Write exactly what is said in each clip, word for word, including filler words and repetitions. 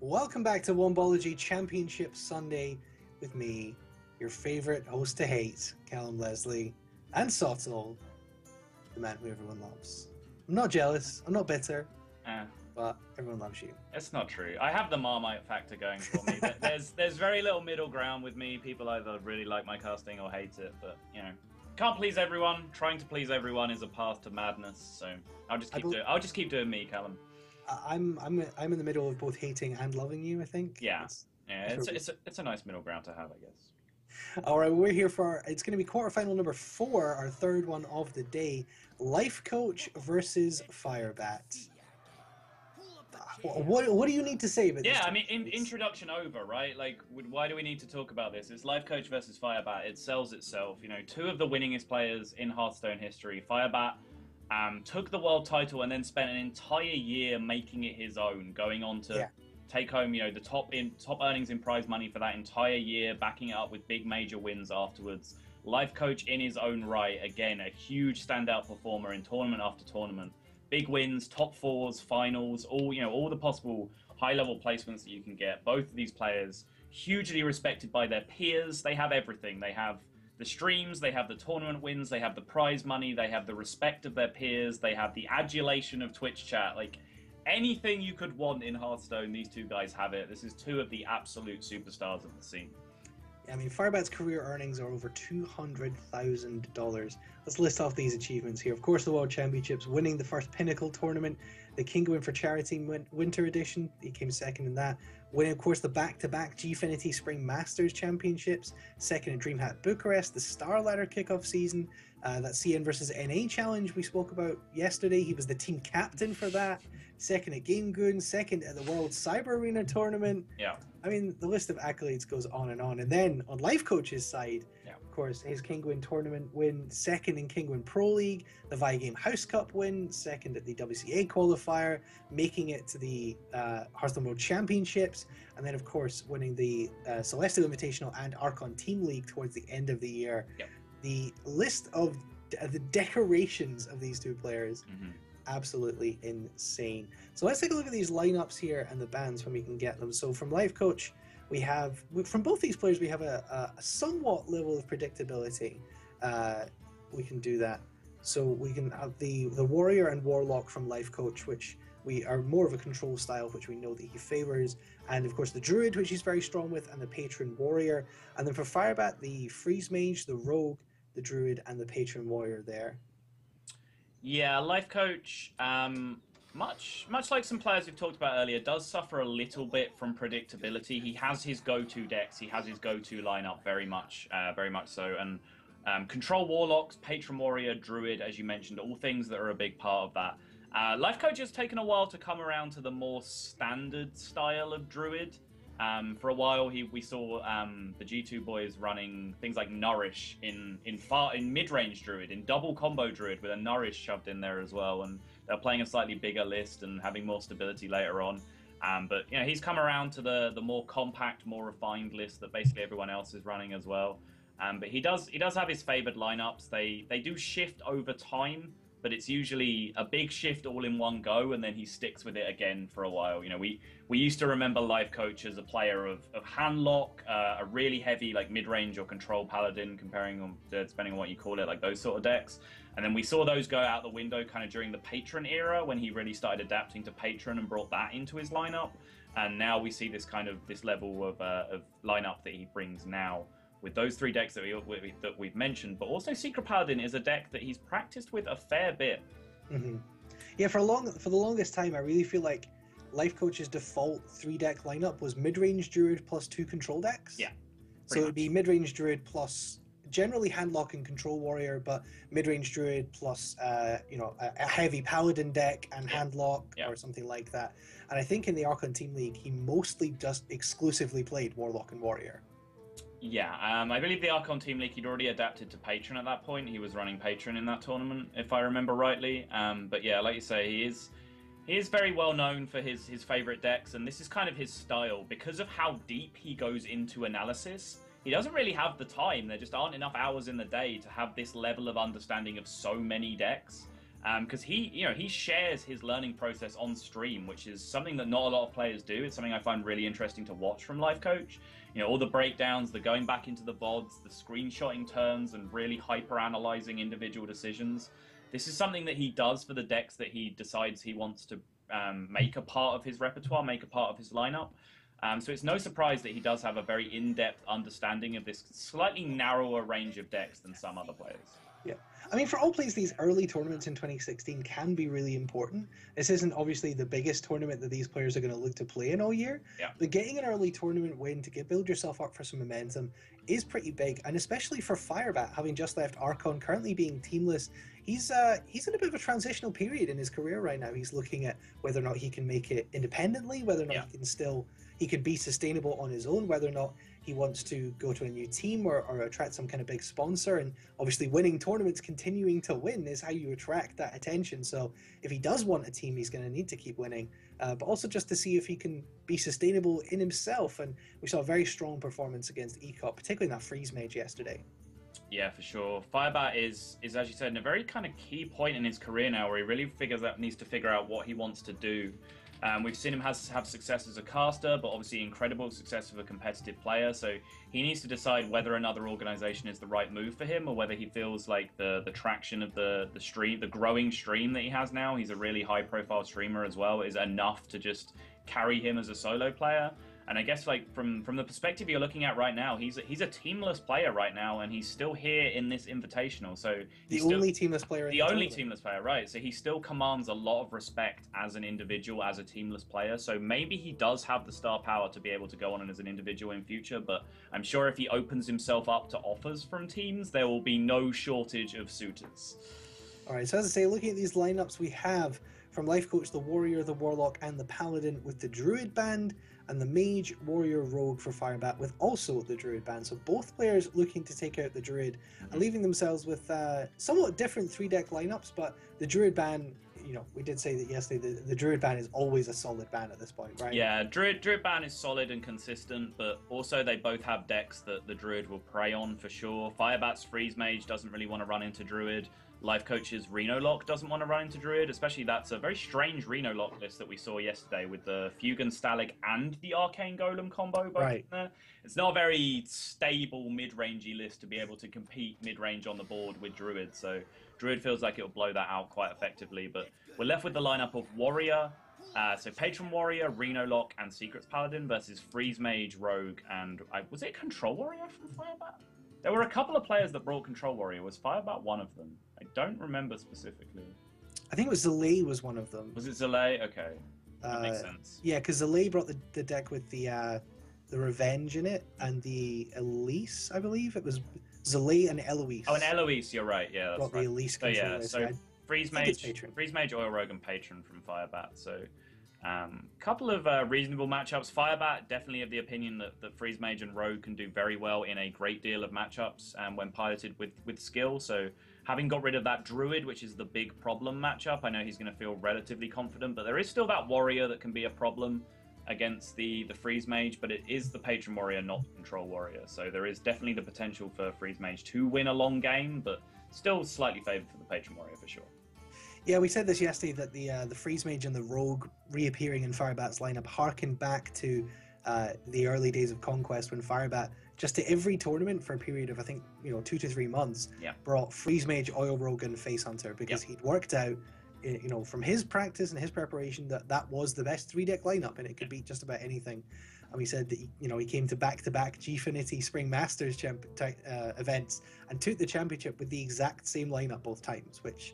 Welcome back to Wombology Championship Sunday with me, your favourite host to hate, Callum Leslie, and Sottle, the man who everyone loves. I'm not jealous, I'm not bitter, Eh, but everyone loves you. it's not true. I have the Marmite factor going for me. There- there's there's very little middle ground with me. People either really like my casting or hate it, but you know, can't please everyone. Trying to please everyone is a path to madness. So I'll just I keep bel- doing. I'll just keep doing me, Callum. I- I'm I'm I'm in the middle of both hating and loving you, I think. Yeah, That's- yeah. that's It's where a, we- it's a, it's a nice middle ground to have, I guess. All right, we're here for it's going to be quarterfinal number four, our third one of the day. Life Coach versus Firebat. What what do you need to say about this? Yeah, I mean, in, introduction over, right? Like, would- why do we need to talk about this? It's Life Coach versus Firebat. It sells itself. You know, two of the winningest players in Hearthstone history. Firebat um, took the world title and then spent an entire year making it his own, going on to Yeah. take home, you know, the top in top earnings in prize money for that entire year, backing it up with big major wins afterwards. Life Coach in his own right, again, a huge standout performer in tournament after tournament. Big wins, top fours, finals, all you know, all the possible high-level placements that you can get. Both of these players hugely respected by their peers. They have everything. They have the streams, they have the tournament wins, they have the prize money, they have the respect of their peers, they have the adulation of Twitch chat. Like anything you could want in Hearthstone, these two guys have it. This is two of the absolute superstars of the scene. I mean, Firebat's career earnings are over two hundred thousand dollars. Let's list off these achievements here. Of course, the World Championships, winning the first Pinnacle tournament, the Kinguin for Charity Win- Winter Edition, he came second in that. Winning, of course, the back-to-back Gfinity Spring Masters Championships, second in DreamHack Bucharest, the Star Ladder kickoff season, uh, that C N versus N A challenge we spoke about yesterday. He was the team captain for that. Second at Game Goon, second at the World Cyber Arena tournament. Yeah. I mean, the list of accolades goes on and on. And then on Life Coach's side, Yeah. of course, his Kinguin tournament win, second in Kinguin Pro League, the Vigame House Cup win, second at the W C A qualifier, making it to the uh, Hearthstone World Championships, and then, of course, winning the uh, Celestial Invitational and Archon Team League towards the end of the year. Yep. The list of d- the decorations of these two players, Mm-hmm. absolutely insane. So let's take a look at these lineups here and the bands when we can get them. So from Life Coach, we have from both these players we have a, a somewhat level of predictability. Uh, we can do that. So we can have the the Warrior and Warlock from Life Coach, which we are more of a control style, which we know that he favors, and of course the Druid, which he's very strong with, and the Patron Warrior. And then for Firebat, the Freeze Mage, the Rogue, the Druid, and the Patron Warrior there. Yeah, Life Coach, um, much much like some players we've talked about earlier, does suffer a little bit from predictability. He has his go-to decks, he has his go-to lineup, very much, uh, very much so. And um, Control Warlocks, Patron Warrior, Druid, as you mentioned, all things that are a big part of that. Uh, Life Coach has taken a while to come around to the more standard style of Druid. Um, for a while, he we saw um, the G two boys running things like Nourish in in far in mid-range Druid, in double combo Druid with a Nourish shoved in there as well, and they're playing a slightly bigger list and having more stability later on. Um, but you know, he's come around to the the more compact, more refined list that basically everyone else is running as well. Um, but he does he does have his favored lineups. They they do shift over time, but it's usually a big shift all in one go, and then he sticks with it again for a while. You know, we we used to remember Life Coach as a player of, of Handlock, uh, a really heavy like mid-range or control paladin, comparing on to, depending on what you call it, like those sort of decks. And then we saw those go out the window kind of during the Patron era, when he really started adapting to Patron and brought that into his lineup. And now we see this kind of this level of uh, of lineup that he brings now, with those three decks that, we, that we've mentioned. But also Secret Paladin is a deck that he's practiced with a fair bit. Mm-hmm. Yeah, for a long for the longest time, I really feel like Life Coach's default three deck lineup was mid-range Druid plus two control decks. Yeah. So it'd be mid-range Druid plus generally Handlock and Control Warrior, but mid-range Druid plus uh, you know a, a heavy Paladin deck and Yeah. Handlock Yeah. or something like that. And I think in the Archon Team League, he mostly just exclusively played Warlock and Warrior. Yeah, um, I believe the Archon Team League, he'd already adapted to Patron at that point. He was running Patron in that tournament, if I remember rightly. Um, but yeah, like you say, he is he is very well known for his, his favourite decks, and this is kind of his style. Because of how deep he goes into analysis, he doesn't really have the time. There just aren't enough hours in the day to have this level of understanding of so many decks. because um, he, you know, he shares his learning process on stream, which is something that not a lot of players do. It's something I find really interesting to watch from Life Coach. You know, all the breakdowns, the going back into the V O Ds, the screenshotting turns, and really hyper-analyzing individual decisions. This is something that he does for the decks that he decides he wants to um, make a part of his repertoire, make a part of his lineup. Um, so it's no surprise that he does have a very in-depth understanding of this slightly narrower range of decks than some other players. Yeah. I mean, for all players, these early tournaments in twenty sixteen can be really important. This isn't obviously the biggest tournament that these players are going to look to play in all year, yeah. but getting an early tournament win to get build yourself up for some momentum is pretty big, and especially for Firebat, having just left Archon, currently being teamless, he's uh, he's in a bit of a transitional period in his career right now. He's looking at whether or not he can make it independently, whether or not yeah. he can still he can be sustainable on his own, whether or not he wants to go to a new team or, or attract some kind of big sponsor. And obviously winning tournaments, continuing to win is how you attract that attention. So if he does want a team, he's going to need to keep winning, uh, but also just to see if he can be sustainable in himself. And we saw a very strong performance against E C O P, particularly in that Freeze Mage yesterday. Yeah, for sure. Firebat is, is, as you said, in a very kind of key point in his career now where he really figures out, needs to figure out what he wants to do. Um, we've seen him has, have success as a caster, but obviously incredible success as a competitive player. So he needs to decide whether another organization is the right move for him, or whether he feels like the the traction of the the stream, the growing stream that he has now. He's a really high-profile streamer as well. Is enough to just carry him as a solo player. And I guess like from from the perspective you're looking at right now, he's a, he's a teamless player right now, and he's still here in this invitational. So the still, only teamless player. In the, the only tournament. teamless player, right? So he still commands a lot of respect as an individual, as a teamless player. So maybe he does have the star power to be able to go on as an individual in future. But I'm sure if he opens himself up to offers from teams, there will be no shortage of suitors. All right. So as I say, looking at these lineups, we have from Life Coach the Warrior, the Warlock, and the Paladin with the Druid band, and the Mage, Warrior, Rogue for Firebat with also the Druid band. So both players looking to take out the Druid and leaving themselves with uh, somewhat different three-deck lineups, but the Druid band, you know, we did say that yesterday, the, the Druid band is always a solid band at this point, right? Yeah, Druid, Druid band is solid and consistent, but also they both have decks that the Druid will prey on for sure. Firebat's Freeze Mage doesn't really want to run into Druid. Life Coach's Reno Lock doesn't want to run into Druid, especially that's a very strange Reno Lock list that we saw yesterday with the Fugan Stalik and the Arcane Golem combo both right. in there. It's not a very stable mid-rangey list to be able to compete mid-range on the board with Druid, so Druid feels like it'll blow that out quite effectively, but we're left with the lineup of Warrior, uh, so Patron Warrior, Reno Lock, and Secrets Paladin versus Freeze Mage, Rogue, and uh, was it Control Warrior from Firebat? There were a couple of players that brought Control Warrior. Was Firebat one of them? I don't remember specifically. I think it was Zalay was one of them. Was it Zalay? Okay. That uh, makes sense. Yeah, because Zalay brought the, the deck with the uh, the Revenge in it and the Elise, I believe. It was Zalay and Eloise. Oh, and Eloise, you're right. Yeah, that's brought right. the Elise So yeah, controllers. so Yeah, Freeze Mage, Freeze Mage, Oil Rogue, and Patron from Firebat. So a um, couple of uh, reasonable matchups. Firebat definitely of the opinion that, that Freeze Mage and Rogue can do very well in a great deal of matchups and um, when piloted with, with skill. So having got rid of that Druid, which is the big problem matchup, I know he's going to feel relatively confident, but there is still that Warrior that can be a problem against the, the Freeze Mage, but it is the Patron Warrior, not the Control Warrior. So there is definitely the potential for Freeze Mage to win a long game, but still slightly favoured for the Patron Warrior for sure. Yeah, we said this yesterday that the uh, the Freeze Mage and the Rogue reappearing in Firebat's lineup harken back to uh, the early days of Conquest when Firebat, just to every tournament for a period of, I think, you know, two to three months, yeah. brought Freeze Mage, Oil Rogue, and Face Hunter because yeah. he'd worked out, you know, from his practice and his preparation that that was the best three-deck lineup and it could beat just about anything. And we said that, he, you know, he came to back-to-back Gfinity Spring Masters champ uh, events and took the championship with the exact same lineup both times, which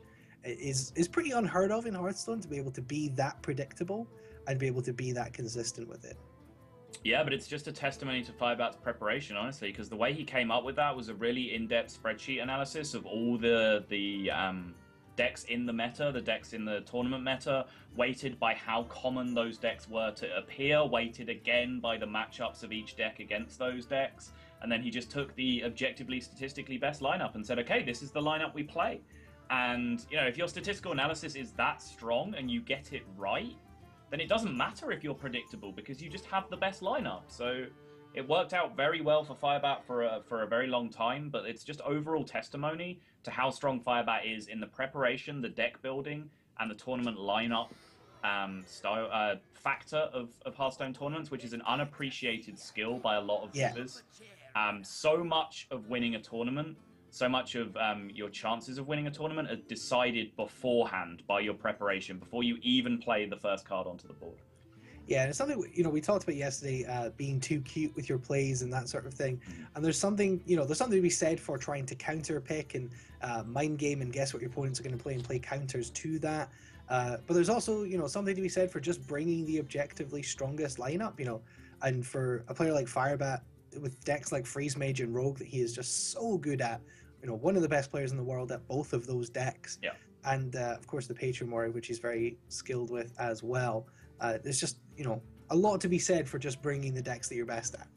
is is pretty unheard of in Hearthstone, to be able to be that predictable and be able to be that consistent with it. Yeah, but it's just a testimony to Firebat's preparation, honestly, because the way he came up with that was a really in-depth spreadsheet analysis of all the the um, decks in the meta, the decks in the tournament meta, weighted by how common those decks were to appear, weighted again by the matchups of each deck against those decks, and then he just took the objectively, statistically best lineup and said, okay, this is the lineup we play. And, you know, if your statistical analysis is that strong and you get it right, then it doesn't matter if you're predictable because you just have the best lineup. So it worked out very well for Firebat for a, for a very long time, but it's just overall testimony to how strong Firebat is in the preparation, the deck building, and the tournament lineup um, style uh, factor of, of Hearthstone tournaments, which is an unappreciated skill by a lot of Yeah. viewers. Um, so much of winning a tournament, so much of um, your chances of winning a tournament are decided beforehand by your preparation, before you even play the first card onto the board. Yeah, and it's something, you know, we talked about yesterday, uh, being too cute with your plays and that sort of thing. And there's something, you know, there's something to be said for trying to counter pick and uh, mind game and guess what your opponents are going to play and play counters to that. Uh, but there's also, you know, something to be said for just bringing the objectively strongest lineup, you know, and for a player like Firebat with decks like Freeze Mage and Rogue that he is just so good at, you know, one of the best players in the world at both of those decks. Yeah. And uh, of course the Patron Warrior, which he's very skilled with as well. Uh, there's just, you know, a lot to be said for just bringing the decks that you're best at.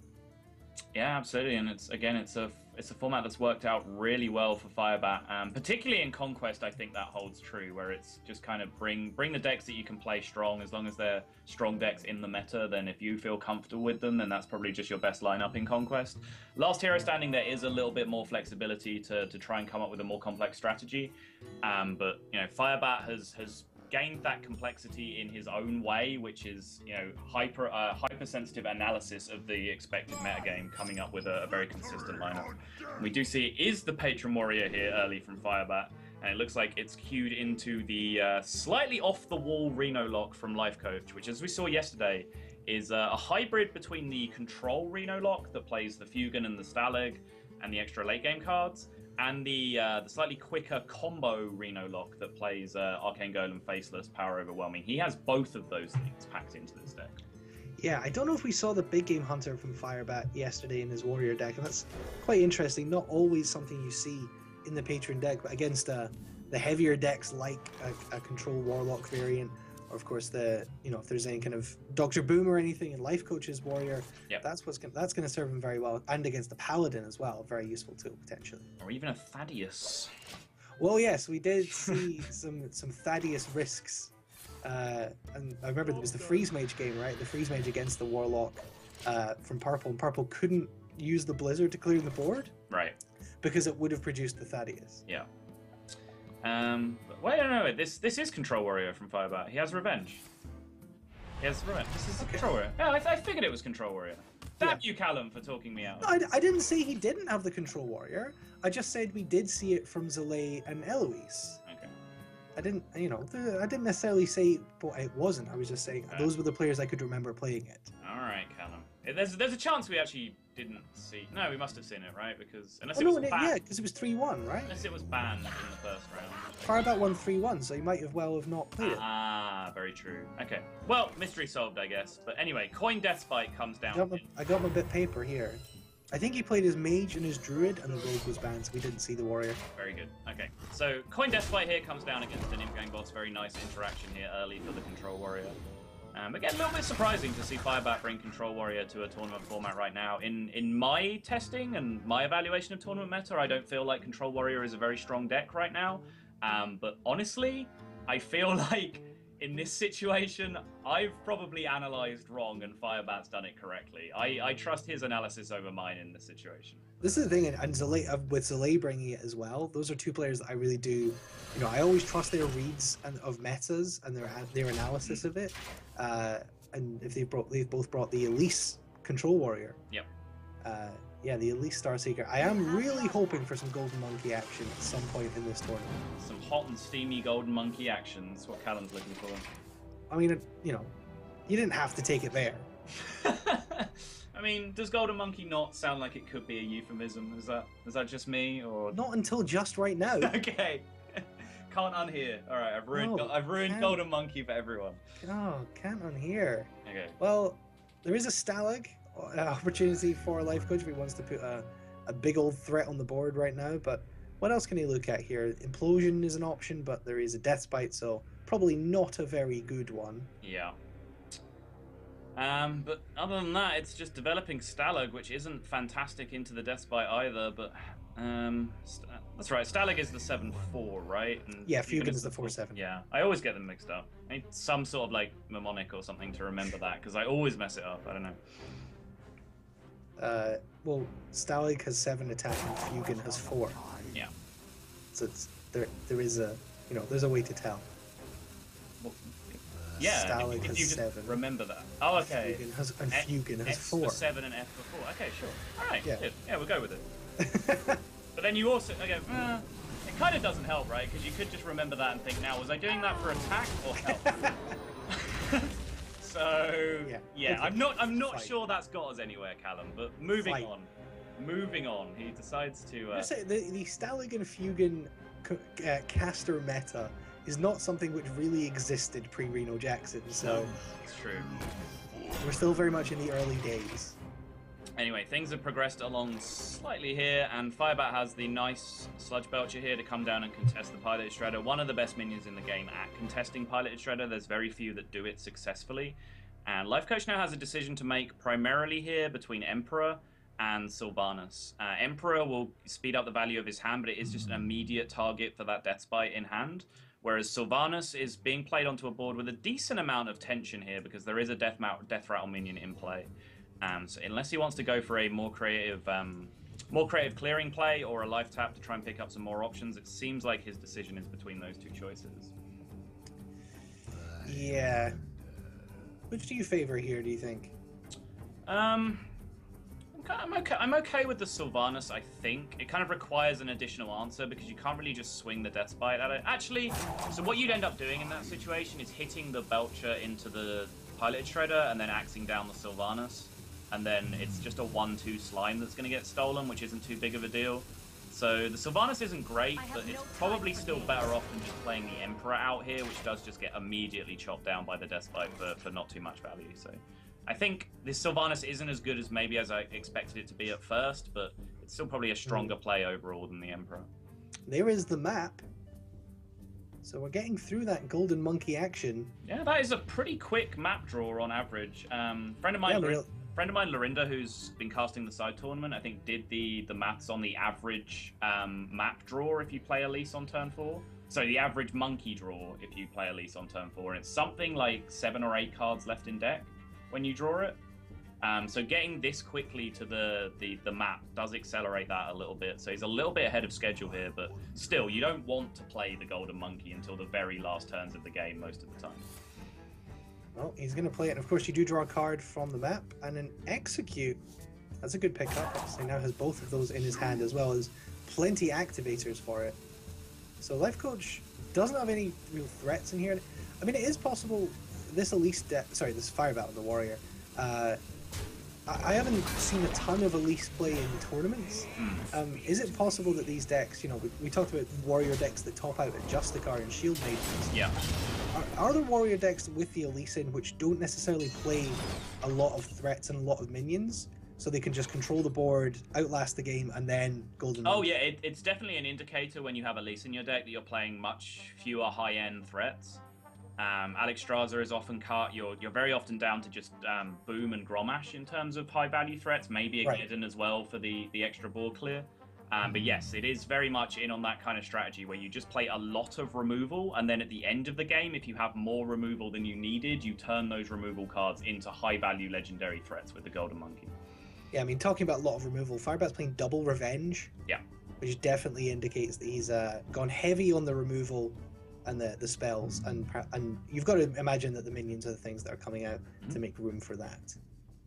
Yeah, absolutely, and it's again, it's a it's a format that's worked out really well for Firebat, um, particularly in Conquest. I think that holds true, where it's just kind of bring bring the decks that you can play strong, as long as they're strong decks in the meta. Then if you feel comfortable with them, then that's probably just your best lineup in Conquest. Last Hero Standing, there is a little bit more flexibility to to try and come up with a more complex strategy, um, but you know, Firebat has has. gained that complexity in his own way, which is, you know, hyper uh, hypersensitive analysis of the expected metagame, coming up with a, a very consistent lineup. And we do see it is the Patron Warrior here early from Firebat, and it looks like it's queued into the uh, slightly off-the-wall Reno lock from Life Coach, which, as we saw yesterday, is uh, a hybrid between the Control Reno lock that plays the Fugan and the Stalag and the extra late-game cards, and the uh, the slightly quicker combo Reno lock that plays uh, Arcane Golem, Faceless, Power Overwhelming. He has both of those things packed into this deck. Yeah, I don't know if we saw the Big Game Hunter from Firebat yesterday in his Warrior deck, and that's quite interesting. Not always something you see in the Patron deck, but against uh, the heavier decks like a, a Control Warlock variant, or of course the, you know, if there's any kind of Doctor Boom or anything in Life Coach's Warrior, yep. that's what's gonna, that's going to serve him very well, and against the Paladin as well, very useful tool potentially. Or even a Thaddeus. Well, yes, we did see some some Thaddeus risks. Uh, and I remember there was the Freeze Mage game, right? The Freeze Mage against the Warlock uh, from Purple, and Purple couldn't use the Blizzard to clear the board. Right. Because it would have produced the Thaddeus. Yeah. Um, but wait, no, no, this this is Control Warrior from Firebat. He has Revenge. He has Revenge. This is okay. Control Warrior. Yeah, I, I figured it was Control Warrior. Damn yeah. you, Callum, for talking me out. No, I, I didn't say he didn't have the Control Warrior. I just said we did see it from Zalae and Eloise. Okay. I didn't, you know, I didn't necessarily say but it wasn't. I was just saying okay. those were the players I could remember playing it. All right, Callum. There's there's a chance we actually didn't see. No, we must have seen it, right? Because unless oh, it no, was it, banned. yeah, because it was three one, right? Unless it was banned in the first round. Firebat won three one, so you might have well have not played it. Ah, very true. Okay. Well, mystery solved, I guess. But anyway, Coin Deathspite comes down. I got, my, I got my bit paper here. I think he played his Mage and his Druid, and the Rogue was banned, so we didn't see the Warrior. Very good. Okay. So Coin Deathspite here comes down against an Imp Gang boss. Very nice interaction here early for the Control Warrior. Um, again, a little bit surprising to see Firebat bring Control Warrior to a tournament format right now. In in my testing and my evaluation of tournament meta, I don't feel like Control Warrior is a very strong deck right now. Um, but honestly, I feel like in this situation, I've probably analysed wrong and Firebat's done it correctly. I, I trust his analysis over mine in this situation. This is the thing, and Zalae, uh, with Zalae bringing it as well, those are two players that I really do, you know, I always trust their reads and of metas and their their analysis of it. Uh, and if they've brought, they've both brought the Elise Control Warrior. Yep. Uh, yeah, the Elise Starseeker. I am really hoping for some Golden Monkey action at some point in this tournament. Some hot and steamy Golden Monkey action. That's what Callum's looking for. I mean, you know, you didn't have to take it there. I mean, does Golden Monkey not sound like it could be a euphemism? Is that is that just me, or not until just right now? Okay, can't unhear. All right, I've ruined no, I've ruined Golden Monkey for everyone. Oh, can't unhear. Okay. Well, there is a Stalag uh, opportunity for Life Coach if he wants to put a a big old threat on the board right now. But what else can he look at here? Implosion is an option, but there is a Deathspite, so probably not a very good one. Yeah. Um, but other than that, it's just developing Stalag, which isn't fantastic into the Deathspite either, but um, St that's right, Stalag is the seven four, right? And yeah, Fugan is the four seven. Yeah, I always get them mixed up. I need some sort of like mnemonic or something to remember that, because I always mess it up, I don't know. Uh, well, Stalag has seven attack and Fugen has four. Yeah. So it's, there, there is a, you know, there's a way to tell. Well, yeah, Stalag if, if has you just seven. remember that. Oh, okay. Fugen has, and F, Fugen has F four. for seven and F for four. Okay, sure. All right, Yeah. good. Yeah, we'll go with it. But then you also, okay, uh, it kind of doesn't help, right? Because you could just remember that and think, now, was I doing that for attack or health? So Yeah, yeah, okay. I'm not I'm not Fine. sure that's got us anywhere, Callum. But moving Fine. on, moving on, he decides to. Uh, I say the the Stalag and Fugen co- uh, caster meta is not something which really existed pre Reno Jackson, so it's true. we're still very much in the early days. Anyway, things have progressed along slightly here, and Firebat has the nice Sludge Belcher here to come down and contest the Piloted Shredder. One of the best minions in the game at contesting Piloted Shredder. There's very few that do it successfully. And Life Coach now has a decision to make primarily here between Emperor and Sylvanas. Uh, Emperor will speed up the value of his hand, but it is just an immediate target for that Death Spite in hand. Whereas Sylvanas is being played onto a board with a decent amount of tension here because there is a Death, death Rattle minion in play. Um, so unless he wants to go for a more creative, um, more creative clearing play or a life tap to try and pick up some more options, it seems like his decision is between those two choices. Yeah. Which do you favor here, do you think? Um, I'm okay. I'm okay with the Sylvanas. I think it kind of requires an additional answer because you can't really just swing the Death Spite at it. Actually, so what you'd end up doing in that situation is hitting the Belcher into the Piloted Shredder and then axing down the Sylvanas. And then it's just a one two slime that's going to get stolen, which isn't too big of a deal. So the Sylvanas isn't great, but it's probably still better off than just playing the Emperor out here, which does just get immediately chopped down by the Death Spite for, for not too much value. So I think this Sylvanas isn't as good as maybe as I expected it to be at first, but it's still probably a stronger play overall than the Emperor. There is the map. So we're getting through that Golden Monkey action. Yeah, that is a pretty quick map draw on average. Um, friend of mine... Yeah, real- Friend of mine, Lorinda, who's been casting the side tournament, I think did the, the maths on the average um, map draw if you play Elise on turn four. So the average monkey draw if you play Elise on turn four. And it's something like seven or eight cards left in deck when you draw it. Um, so getting this quickly to the, the, the map does accelerate that a little bit. So he's a little bit ahead of schedule here, but still, you don't want to play the Golden Monkey until the very last turns of the game most of the time. Well, he's going to play it. And of course, you do draw a card from the map and then execute. That's a good pickup. Obviously, now has both of those in his hand as well as plenty activators for it. So Life Coach doesn't have any real threats in here. I mean, it is possible this Elise deck, sorry, this Fire Battle of the Warrior. Uh, I, I haven't seen a ton of Elise play in tournaments. Um, is it possible that these decks, you know, we, we talked about Warrior decks that top out at Justicar and Shield Maidens. Yeah. Are, are there Warrior decks with the Elise in which don't necessarily play a lot of threats and a lot of minions? So they can just control the board, outlast the game, and then Golden Oh Monkey? yeah, it, it's definitely an indicator when you have Elise in your deck that you're playing much fewer high-end threats. Um, Alex Straza is often cut. You're you're very often down to just um, Boom and Gromash in terms of high-value threats. Maybe a Right. Glidden as well for the the extra board clear. Um, but yes, it is very much in on that kind of strategy where you just play a lot of removal, and then at the end of the game, if you have more removal than you needed, you turn those removal cards into high-value legendary threats with the Golden Monkey. Yeah, I mean, talking about a lot of removal, Firebat's playing double Revenge. Yeah. Which definitely indicates that he's uh, gone heavy on the removal and the, the spells. And pra- and you've got to imagine that the minions are the things that are coming out Mm-hmm. to make room for that.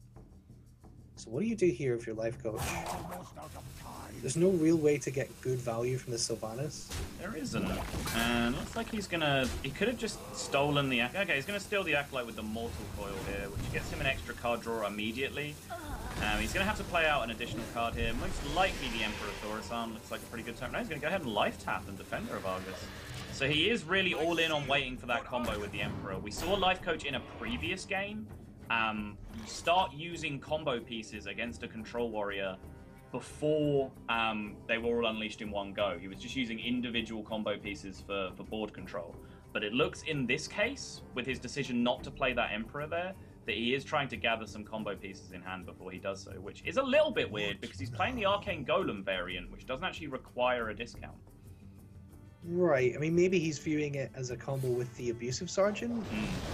So what do you do here if you're Life Coach? There's no real way to get good value from the Sylvanas. There isn't. And looks like he's gonna... He could have just stolen the... Okay, he's gonna steal the Acolyte with the Mortal Coil here, which gets him an extra card draw immediately. Um, he's gonna have to play out an additional card here. Most likely the Emperor Thaurissan looks like a pretty good turn. No, he's gonna go ahead and life tap and Defender of Argus. So he is really all in on waiting for that combo with the Emperor. We saw Life Coach in a previous game um, start using combo pieces against a Control Warrior before um, they were all unleashed in one go. He was just using individual combo pieces for, for board control. But it looks in this case, with his decision not to play that Emperor there, that he is trying to gather some combo pieces in hand before he does so, which is a little bit weird because he's playing the Arcane Golem variant, which doesn't actually require a discount. Right, I mean, maybe he's viewing it as a combo with the Abusive Sergeant. Mm.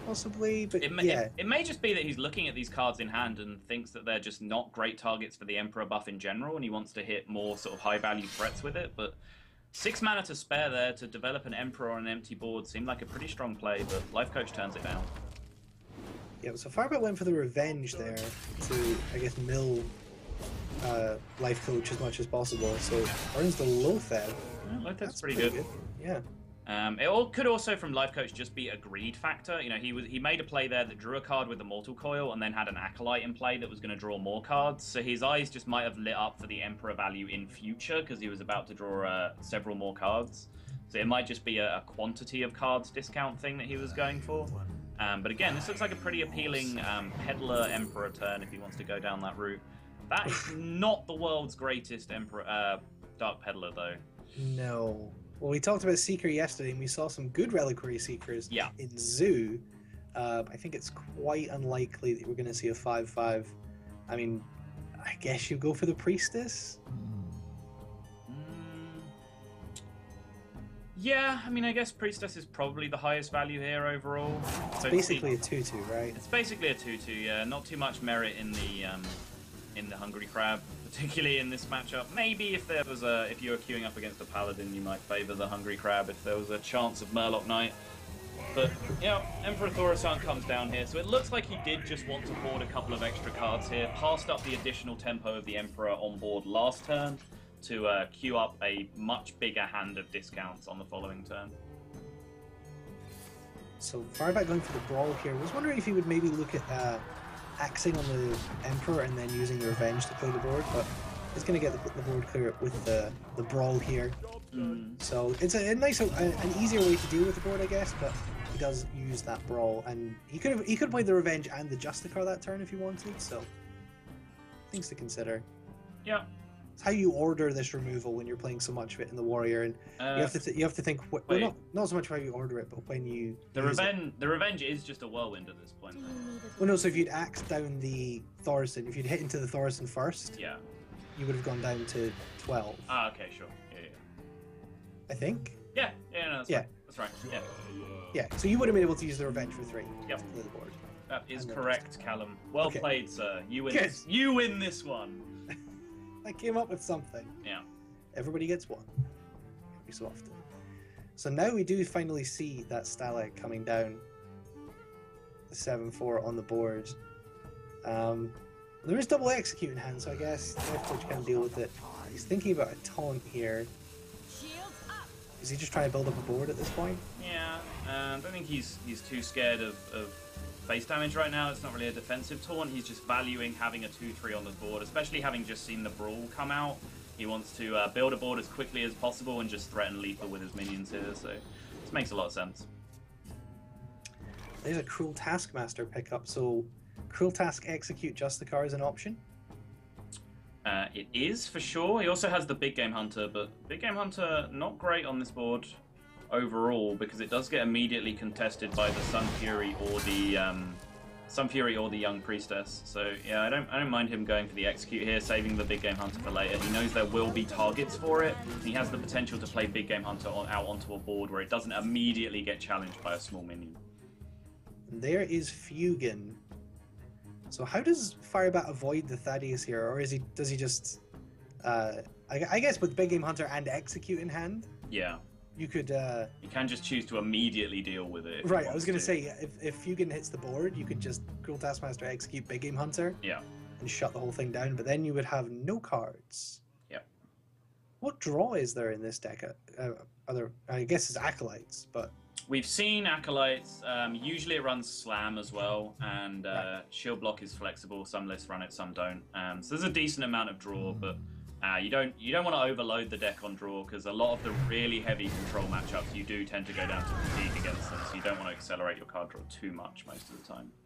possibly, but It may, yeah. it, it may just be that he's looking at these cards in hand and thinks that they're just not great targets for the Emperor buff in general, and he wants to hit more sort of high-value threats with it, but six mana to spare there to develop an Emperor on an empty board seemed like a pretty strong play, but Life Coach turns it down. Yeah, so Firebat went for the revenge there to, I guess, mill uh, Life Coach as much as possible, so earns the Loatheb. Yeah, Loatheb's That's pretty, pretty good. good. Yeah. Um, it all, could also, from Life Coach, just be a greed factor. You know, he was he made a play there that drew a card with the Mortal Coil and then had an Acolyte in play that was going to draw more cards. So his eyes just might have lit up for the Emperor value in future because he was about to draw uh, several more cards. So it might just be a, a quantity of cards discount thing that he was going for. Um, but again, this looks like a pretty appealing um, Peddler Emperor turn if he wants to go down that route. That is not the world's greatest Emperor uh, Dark Peddler, though. No. Well, we talked about Seeker yesterday, and we saw some good Reliquary Seekers yeah. in Zoo. Uh, I think it's quite unlikely that we're going to see a five five. I mean, I guess you go for the Priestess? Mm. Yeah, I mean, I guess Priestess is probably the highest value here overall. It's so basically it's a two two, right? It's basically a two two, yeah. Not too much merit in the um, in the Hungry Crab, particularly in this matchup. Maybe if there was a, if you were queuing up against a Paladin, you might favour the Hungry Crab if there was a chance of Murloc Knight. But, you know, Emperor Thaurissan comes down here, so it looks like he did just want to board a couple of extra cards here, passed up the additional tempo of the Emperor on board last turn to uh, queue up a much bigger hand of discounts on the following turn. So, Firebat going for the Brawl here. I was wondering if he would maybe look at uh, axing on the Emperor and then using the Revenge to clear the board, but he's going to get the, the board clear with the, the Brawl here. Mm. So it's a, a nice, a, an easier way to deal with the board, I guess, but he does use that Brawl, and he could have he could have played the Revenge and the Justicar that turn if he wanted, so things to consider. Yeah. It's how you order this removal when you're playing so much of it in the Warrior, and Uh, you have to th you have to think, wh well, wait. not, not so much how you order it, but when you The use it. revenge, the revenge is just a whirlwind at this point. Though. Well, no, so if you'd axed down the Thaurissan, if you'd hit into the Thaurissan first, Yeah. you would have gone down to twelve. Ah, okay, sure. Yeah, yeah. I think. Yeah, yeah, no, that's Yeah. right. That's right. Yeah, Yeah, so you would have been able to use the Revenge for three. Yep. To clear the board. that is And then- correct, Callum. Well Okay. played, sir. You win. Good. This. You win this one. I came up with something. Yeah. Everybody gets one. Every so often. So now we do finally see that Stalag coming down. The seven four on the board. Um, there is double execute in hand, so I guess Life Coach can deal with it. He's thinking about a taunt here. Is he just trying to build up a board at this point? Yeah. Um, I don't think he's he's too scared of, of face damage right now. It's not really a defensive taunt. He's just valuing having a two three on the board, especially having just seen the Brawl come out. He wants to uh, build a board as quickly as possible and just threaten lethal with his minions here. So this makes a lot of sense. There's a Cruel Taskmaster pickup, so Cruel Task Execute Justicar is an option. Uh, it is, for sure. He also has the Big Game Hunter, but Big Game Hunter not great on this board overall because it does get immediately contested by the Sun Fury or the um, Sun Fury or the Young Priestess. So yeah, I don't I don't mind him going for the Execute here, saving the Big Game Hunter for later. He knows there will be targets for it. He has the potential to play Big Game Hunter on, out onto a board where it doesn't immediately get challenged by a small minion. And there is Fugan. So how does Firebat avoid the Thaddeus here, or is he? Does he just? Uh, I, I guess with Big Game Hunter and Execute in hand, Yeah. you could. Uh, You can just choose to immediately deal with it. if he right, I wants was gonna to. say if if Fugan hits the board, you could just Cruel Taskmaster Execute Big Game Hunter Yeah. and shut the whole thing down. But then you would have no cards. Yep. What draw is there in this deck? Uh, uh, other, I guess it's Acolytes, but We've seen Acolytes. Um, usually it runs Slam as well, and uh, Right. Shield Block is flexible. Some lists run it, some don't. Um, so there's a decent amount of draw, but uh, you don't you don't want to overload the deck on draw because a lot of the really heavy control matchups you do tend to go down to fatigue against them. So you don't want to accelerate your card draw too much most of the time.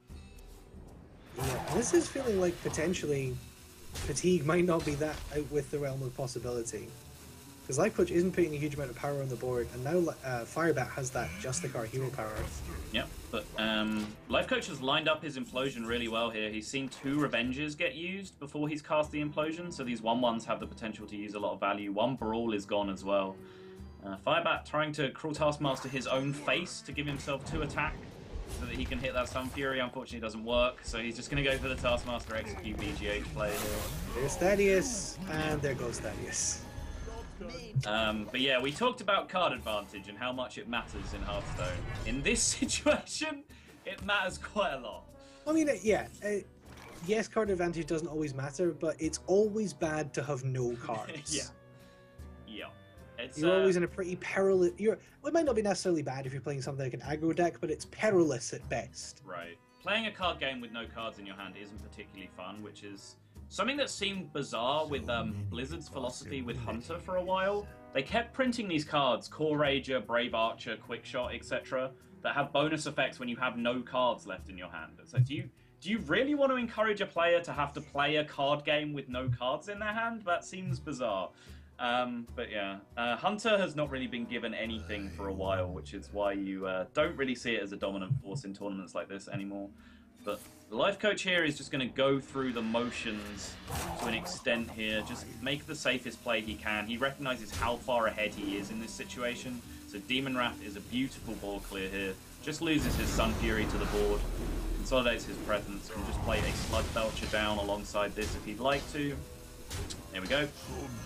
yeah, this is feeling like potentially Fatigue might not be that out with the realm of possibility. Because Life Coach isn't putting a huge amount of power on the board, and now uh, Firebat has that Justicar hero power. Yep, but um, Life Coach has lined up his Implosion really well here. He's seen two Revenges get used before he's cast the Implosion, so these one ones have the potential to use a lot of value. One Brawl is gone as well. Uh, Firebat trying to Cruel Taskmaster his own face to give himself two attack. so that he can hit that Sun Fury. Unfortunately, it doesn't work, so he's just going to go for the Taskmaster Execute B G H play here. There's Thaddeus, and there goes Thaddeus. Um, but yeah, we talked about card advantage and how much it matters in Hearthstone. In this situation, it matters quite a lot. I mean, yeah, uh, yes, card advantage doesn't always matter, but it's always bad to have no cards. yeah. Yeah. It's, You're uh, always in a pretty perilous... You're, well, it might not be necessarily bad if you're playing something like an aggro deck, but it's perilous at best. Right. Playing a card game with no cards in your hand isn't particularly fun, which is something that seemed bizarre with um, Blizzard's philosophy with Hunter for a while. They kept printing these cards, Core Rager, Brave Archer, Quick Shot, et cetera, that have bonus effects when you have no cards left in your hand. So do you do you really want to encourage a player to have to play a card game with no cards in their hand? That seems bizarre. Um, but yeah, uh, Hunter has not really been given anything for a while, which is why you uh, don't really see it as a dominant force in tournaments like this anymore. But the life coach here is just going to go through the motions to an extent here, just make the safest play he can. He recognizes how far ahead he is in this situation. So Demon Wrath is a beautiful ball clear here. Just loses his Sun Fury to the board, consolidates his presence, can just play a Sludge Belcher down alongside this if he'd like to. There we go.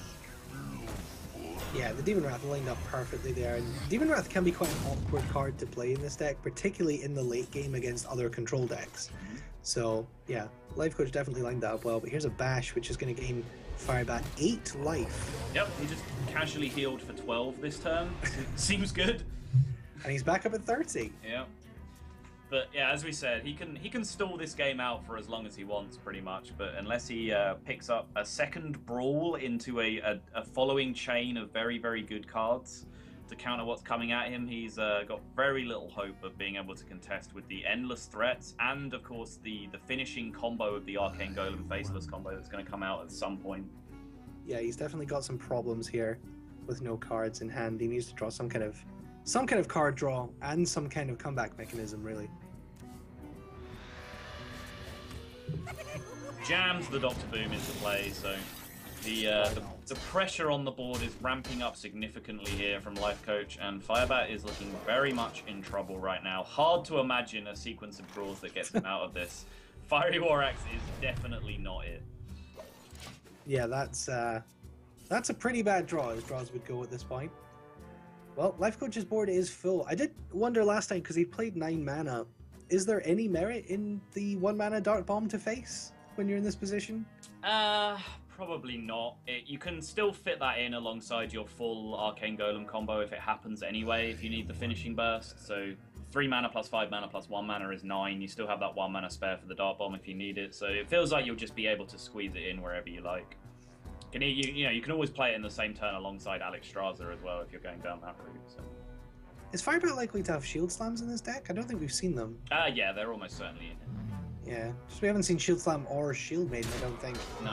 Yeah, the Demon Wrath lined up perfectly there, and Demon Wrath can be quite an awkward card to play in this deck, particularly in the late game against other control decks. So, yeah, Life Coach definitely lined that up well, but here's a Bash, which is going to gain Firebat eight life. Yep, he just casually healed for twelve this turn. Seems good. And he's back up at thirty. Yeah. But yeah, as we said, he can he can stall this game out for as long as he wants, pretty much. But unless he uh, picks up a second Brawl into a, a, a following chain of very, very good cards to counter what's coming at him, he's uh, got very little hope of being able to contest with the endless threats and, of course, the, the finishing combo of the Arcane Golem Faceless combo that's going to come out at some point. Yeah, he's definitely got some problems here with no cards in hand. He needs to draw some kind of some kind of card draw and some kind of comeback mechanism, really. Jams the Doctor Boom into play, so the, uh, the the pressure on the board is ramping up significantly here from Life Coach, and Firebat is looking very much in trouble right now. Hard to imagine a sequence of draws that gets him out of this. Fiery War Axe is definitely not it. Yeah, that's uh, that's a pretty bad draw, as draws would go at this point. Well, Life Coach's board is full. I did wonder last time, because he played nine mana, is there any merit in the one mana Dark Bomb to face when you're in this position? Uh, probably not. It, you can still fit that in alongside your full Arcane Golem combo if it happens anyway, if you need the finishing burst. So three mana plus five mana plus one mana is nine. You still have that one mana spare for the Dark Bomb if you need it. So it feels like you'll just be able to squeeze it in wherever you like. Can you, you, you know, you can always play it in the same turn alongside Alex Straza as well if you're going down that route. So. Is Firebat likely to have Shield Slams in this deck? I don't think we've seen them. Uh, yeah, they're almost certainly in it. Yeah, just we haven't seen Shield Slam or Shield Maiden, I don't think. No.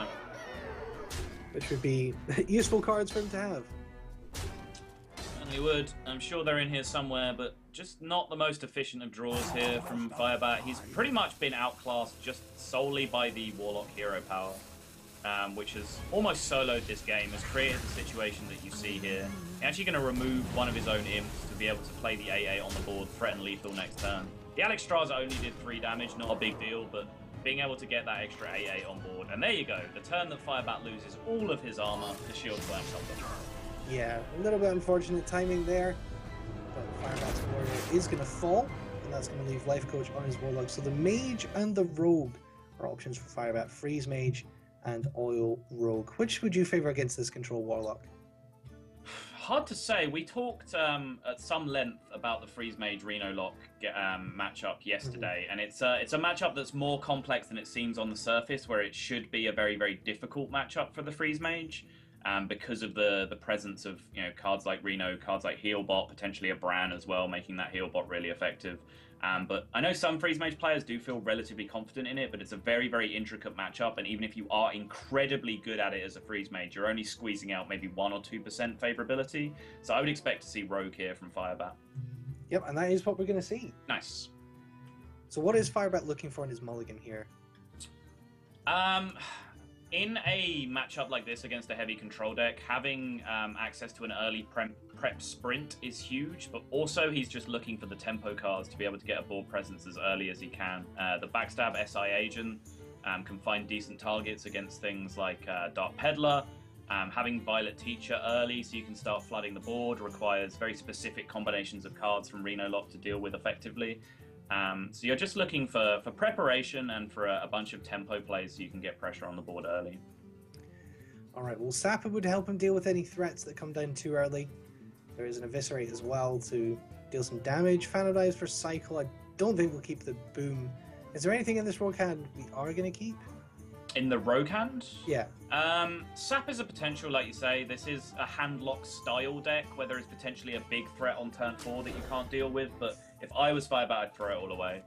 Which would be useful cards for him to have. Certainly would. I'm sure they're in here somewhere, but just not the most efficient of draws here from Firebat. He's pretty much been outclassed just solely by the Warlock hero power, um, which has almost soloed this game, has created the situation that you see here. He's actually going to remove one of his own imps to be able to play the A A on the board, threaten lethal next turn. The Alex Straza only did three damage, not a big deal, but being able to get that extra A A on board. And there you go, the turn that Firebat loses all of his armor, the Shield Slam comes up. Yeah, a little bit unfortunate timing there, but Firebat's warrior is going to fall, and that's going to leave Life Coach on his Warlock. So the Mage and the Rogue are options for Firebat. Freeze Mage and Oil Rogue. Which would you favor against this control Warlock? Hard to say. We talked um, at some length about the Freeze Mage Reno Lock um, matchup yesterday, mm-hmm. and it's uh, it's a matchup that's more complex than it seems on the surface, where it should be a very, very difficult matchup for the Freeze Mage, um, because of the the presence of, you know, cards like Reno, cards like Healbot, potentially a Bran as well, making that Healbot really effective. Um, but I know some Freeze Mage players do feel relatively confident in it, but it's a very, very intricate matchup, and even if you are incredibly good at it as a Freeze Mage, you're only squeezing out maybe one or two percent favorability. So I would expect to see Rogue here from Firebat. Yep, and that is what we're going to see. Nice. So what is Firebat looking for in his mulligan here? Um, In a matchup like this against a heavy control deck, having um, access to an early prep, prep sprint is huge, but also he's just looking for the tempo cards to be able to get a board presence as early as he can. Uh, the Backstab S I Agent um, can find decent targets against things like uh, Dark Peddler. Um, having Violet Teacher early so you can start flooding the board requires very specific combinations of cards from Reno Lock to deal with effectively. Um, so you're just looking for, for preparation and for a, a bunch of tempo plays so you can get pressure on the board early. All right, well, Sapper would help him deal with any threats that come down too early. There is an Eviscerate as well to deal some damage. Fanodize for Cycle. I don't think we'll keep the Boom. Is there anything in this Rogue Hand we are going to keep? In the Rogue Hand? Yeah. Um, Sap is a potential, like you say. This is a handlock style deck where there is potentially a big threat on turn four that you can't deal with, but if I was Firebat, I'd throw it all away.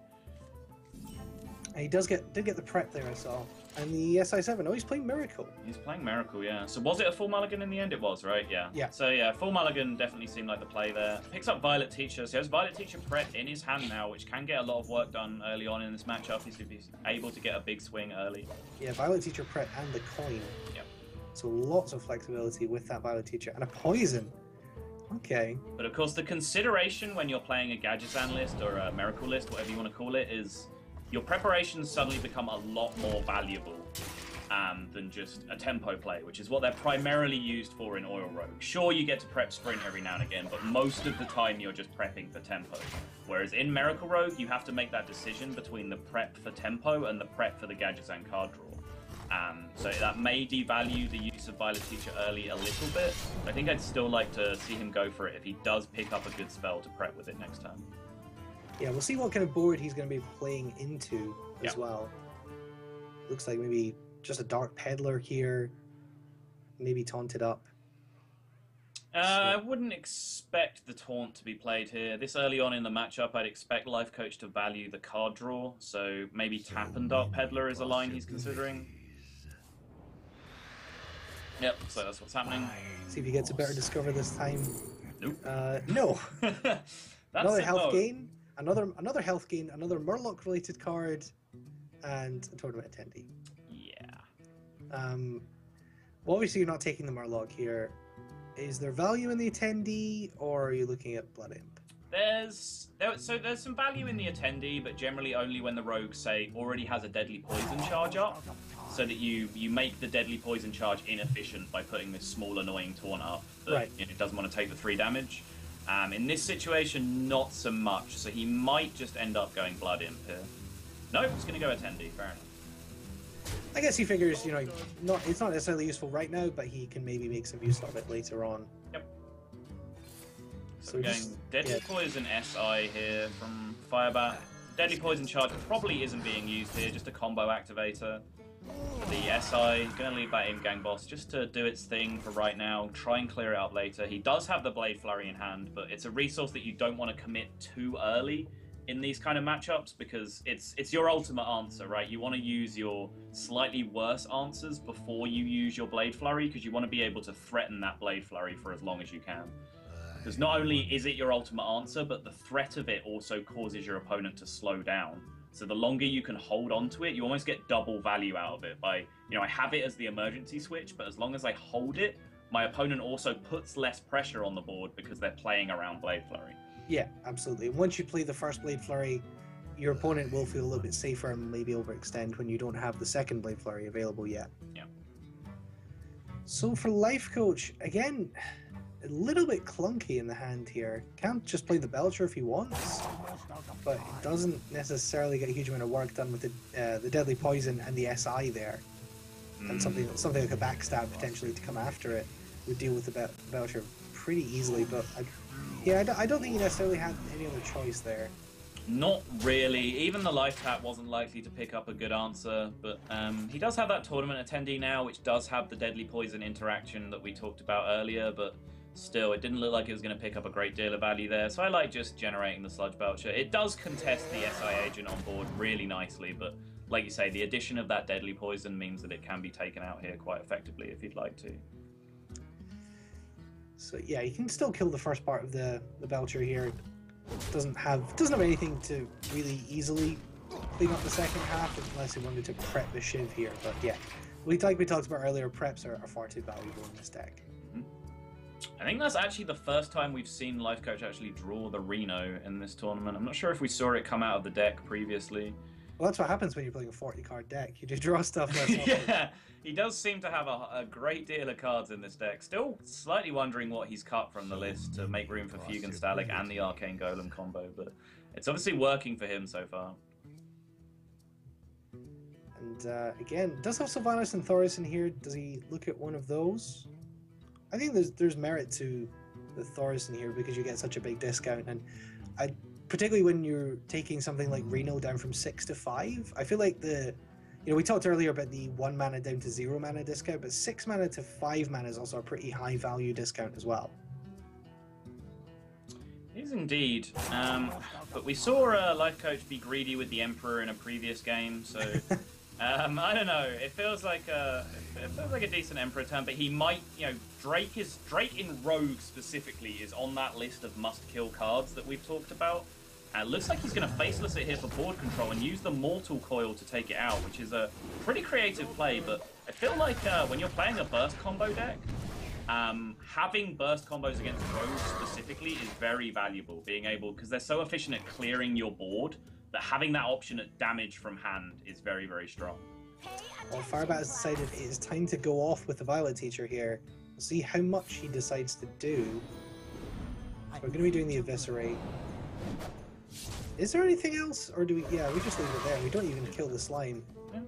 And he does get did get the prep there, I saw. And the S I seven. Oh, he's playing Miracle. He's playing Miracle, yeah. So was it a full mulligan in the end? It was, right? Yeah. Yeah. So yeah, full mulligan definitely seemed like the play there. Picks up Violet Teacher. So he has Violet Teacher prep in his hand now, which can get a lot of work done early on in this matchup if he's able to get a big swing early. Yeah, Violet Teacher prep and the coin. Yep. So lots of flexibility with that Violet Teacher. And a poison. Okay. But of course, the consideration when you're playing a Gadgetzan list or a Miracle list, whatever you want to call it, is your preparations suddenly become a lot more valuable um, than just a tempo play, which is what they're primarily used for in Oil Rogue. Sure, you get to prep sprint every now and again, but most of the time you're just prepping for tempo. Whereas in Miracle Rogue, you have to make that decision between the prep for tempo and the prep for the Gadgetzan card draw. Um, so that may devalue the use of Violet Teacher early a little bit. I think I'd still like to see him go for it if he does pick up a good spell to prep with it next time. Yeah, we'll see what kind of board he's going to be playing into as yeah. well. Looks like maybe just a Dark Peddler here, maybe taunted up. Uh, so. I wouldn't expect the taunt to be played here. This early on in the matchup, I'd expect Life Coach to value the card draw, so maybe Tap and Dark Peddler is a line he's considering. Yep, so that's what's happening. See if he gets a better Discover this time. Nope. Uh, no. That's another health no. gain, another another health gain, another Murloc related card, and a tournament attendee. Yeah. Um, well, obviously you're not taking the Murloc here. Is there value in the attendee, or are you looking at Blood Imp? There's there, so there's some value in the attendee, but generally only when the rogue, say, already has a deadly poison charge up, so that you you make the deadly poison charge inefficient by putting this small annoying taunt up that right. you know, it doesn't want to take the three damage. Um, in this situation, not so much. So he might just end up going Blood Imp here. No, it's going to go attendee. Fair enough. I guess he figures, you know, not it's not necessarily useful right now, but he can maybe make some use of it later on. Yep. So, so we're going just, Deadly yeah. Poison S I here from Firebat. Deadly Poison Charge probably isn't being used here, just a combo activator. The S I, going to leave that in Gang Boss just to do its thing for right now, try and clear it up later. He does have the Blade Flurry in hand, but it's a resource that you don't want to commit too early in these kind of matchups because it's it's your ultimate answer, right? You want to use your slightly worse answers before you use your Blade Flurry because you want to be able to threaten that Blade Flurry for as long as you can. Because not only is it your ultimate answer, but the threat of it also causes your opponent to slow down. So the longer you can hold on to it, you almost get double value out of it by, you know, I have it as the emergency switch, but as long as I hold it, my opponent also puts less pressure on the board because they're playing around Blade Flurry. Yeah, absolutely. Once you play the first Blade Flurry, your opponent will feel a little bit safer and maybe overextend when you don't have the second Blade Flurry available yet. Yeah. So for Life Coach, again, a little bit clunky in the hand here. Can't just play the Belcher if he wants, but it doesn't necessarily get a huge amount of work done with the uh, the Deadly Poison and the S I there. Mm. And something something like a Backstab potentially to come after it would deal with the Bel Belcher pretty easily, but I, yeah, I don't, I don't think he necessarily had any other choice there. Not really. Even the Life Tap wasn't likely to pick up a good answer, but um, he does have that tournament attendee now, which does have the Deadly Poison interaction that we talked about earlier, but still, it didn't look like it was going to pick up a great deal of value there, so I like just generating the Sludge Belcher. It does contest the S I Agent on board really nicely, but like you say, the addition of that Deadly Poison means that it can be taken out here quite effectively if you'd like to. So yeah, you can still kill the first part of the, the Belcher here. Doesn't have doesn't have anything to really easily clean up the second half unless he wanted to prep the Shiv here, but yeah. we like we talked about earlier, preps are, are far too valuable in this deck. I think that's actually the first time we've seen Life Coach actually draw the Reno in this tournament. I'm not sure if we saw it come out of the deck previously. Well, that's what happens when you're playing a forty card deck. You do draw stuff less often. Yeah, he does seem to have a, a great deal of cards in this deck. Still slightly wondering what he's cut from the list to make room for Fugan Stalik and the Arcane Golem combo, but it's obviously working for him so far. And uh, again, does have Sylvanas and Thoris in here. Does he look at one of those? I think there's there's merit to the Thoris in here because you get such a big discount, and I particularly when you're taking something like Reno down from six to five. I feel like the, you know, we talked earlier about the one mana down to zero mana discount, but six mana to five mana is also a pretty high value discount as well. It is indeed, um, but we saw uh, Life Coach be greedy with the Emperor in a previous game, so. Um, I don't know. It feels like a it feels like a decent Emperor turn, but he might, you know, Drake is Drake in Rogue specifically is on that list of must-kill cards that we've talked about. And it looks like he's going to faceless it here for board control and use the Mortal Coil to take it out, which is a pretty creative play. But I feel like uh, when you're playing a burst combo deck, um, having burst combos against Rogue specifically is very valuable. Being able, because they're so efficient at clearing your board, that having that option at damage from hand is very, very strong. Well, Firebat has decided it is time to go off with the Violet Teacher here. We'll see how much he decides to do. So we're going to be doing the Eviscerate. Is there anything else? Or do we... Yeah, we just leave it there. We don't even kill the slime. Yeah.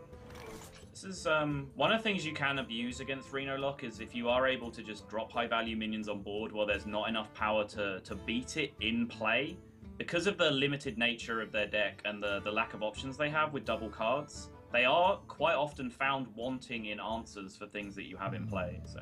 This is um, one of the things you can abuse against Reno Lock is if you are able to just drop high-value minions on board while there's not enough power to, to beat it in play. Because of the limited nature of their deck and the, the lack of options they have with double cards, they are quite often found wanting in answers for things that you have in play. So,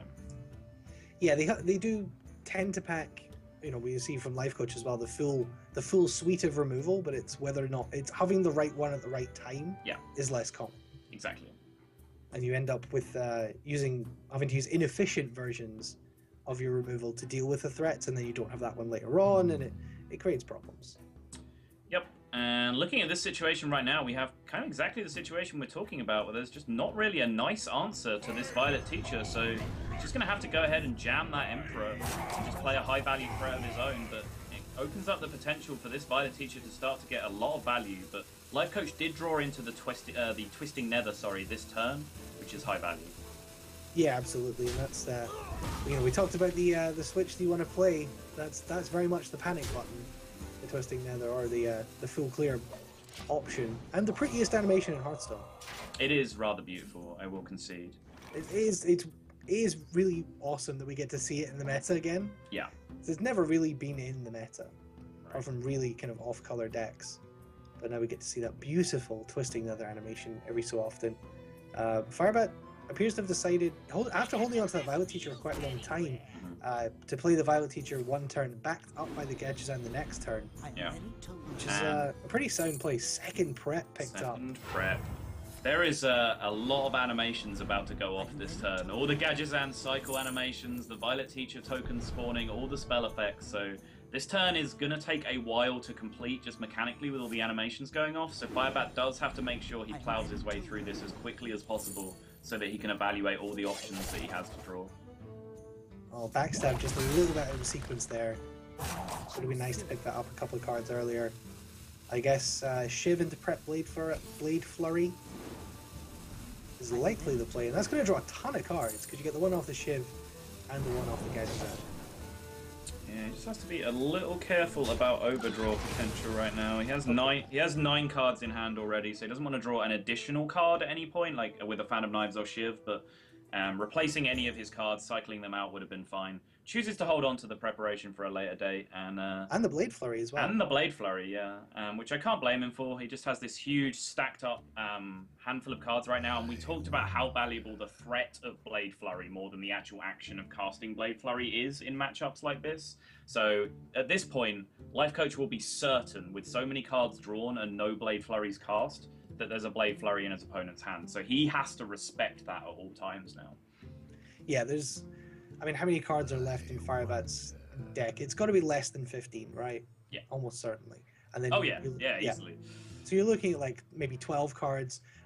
yeah, they they do tend to pack. You know, we see from Life Coach as well the full the full suite of removal, but it's whether or not it's having the right one at the right time. Yeah, is less common. Exactly. And you end up with uh, using having to use inefficient versions of your removal to deal with the threats, and then you don't have that one later on, and it. It creates problems. Yep, and looking at this situation right now, we have kind of exactly the situation we're talking about, where there's just not really a nice answer to this Violet Teacher, so he's just going to have to go ahead and jam that Emperor and just play a high-value threat of his own, but it opens up the potential for this Violet Teacher to start to get a lot of value, but Life Coach did draw into the, twist, uh, the Twisting Nether sorry, this turn, which is high value. Yeah, absolutely, and that's uh, you know, we talked about the uh, the switch that you want to play. That's that's very much the panic button, the Twisting Nether, or the uh, the full clear option, and the prettiest animation in Hearthstone. It is rather beautiful, I will concede. It is it's, it is really awesome that we get to see it in the meta again. Yeah, it's never really been in the meta, right. apart from really kind of off-color decks. But now we get to see that beautiful Twisting Nether animation every so often. Uh, Firebat appears to have decided, hold, after holding on to that Violet Teacher for quite a long time, uh, to play the Violet Teacher one turn, backed up by the Gadgetzan the next turn. Yeah. Which is uh, a pretty sound play. Second prep picked Second up. Second prep. There is a, a lot of animations about to go off this turn. All the Gadgetzan cycle animations, the Violet Teacher token spawning, all the spell effects. So this turn is going to take a while to complete just mechanically with all the animations going off. So Firebat does have to make sure he plows his way through this as quickly as possible so that he can evaluate all the options that he has to draw. Oh, backstab just a little bit out of sequence there. Would have been nice to pick that up a couple of cards earlier. I guess uh, Shiv into prep Blade, Flur Blade Flurry is likely the play, and that's going to draw a ton of cards because you get the one off the Shiv and the one off the Gadgetzan. Yeah, he just has to be a little careful about overdraw potential right now. He has nine. He has nine cards in hand already, so he doesn't want to draw an additional card at any point, like with a Fan of Knives or Shiv. But um, replacing any of his cards, cycling them out would have been fine. Chooses to hold on to the preparation for a later date, and uh, and the Blade Flurry as well. And the Blade Flurry, yeah, um, which I can't blame him for. He just has this huge stacked up um, handful of cards right now, and we talked about how valuable the threat of Blade Flurry more than the actual action of casting Blade Flurry is in matchups like this. So at this point, Life Coach will be certain, with so many cards drawn and no Blade Flurries cast, that there's a Blade Flurry in his opponent's hand. So he has to respect that at all times now. Yeah, there's... I mean, how many cards are left in Firebat's deck? It's got to be less than fifteen, right? Yeah. Almost certainly. And then oh, you, yeah. you, yeah. Yeah, easily. So you're looking at like maybe twelve cards,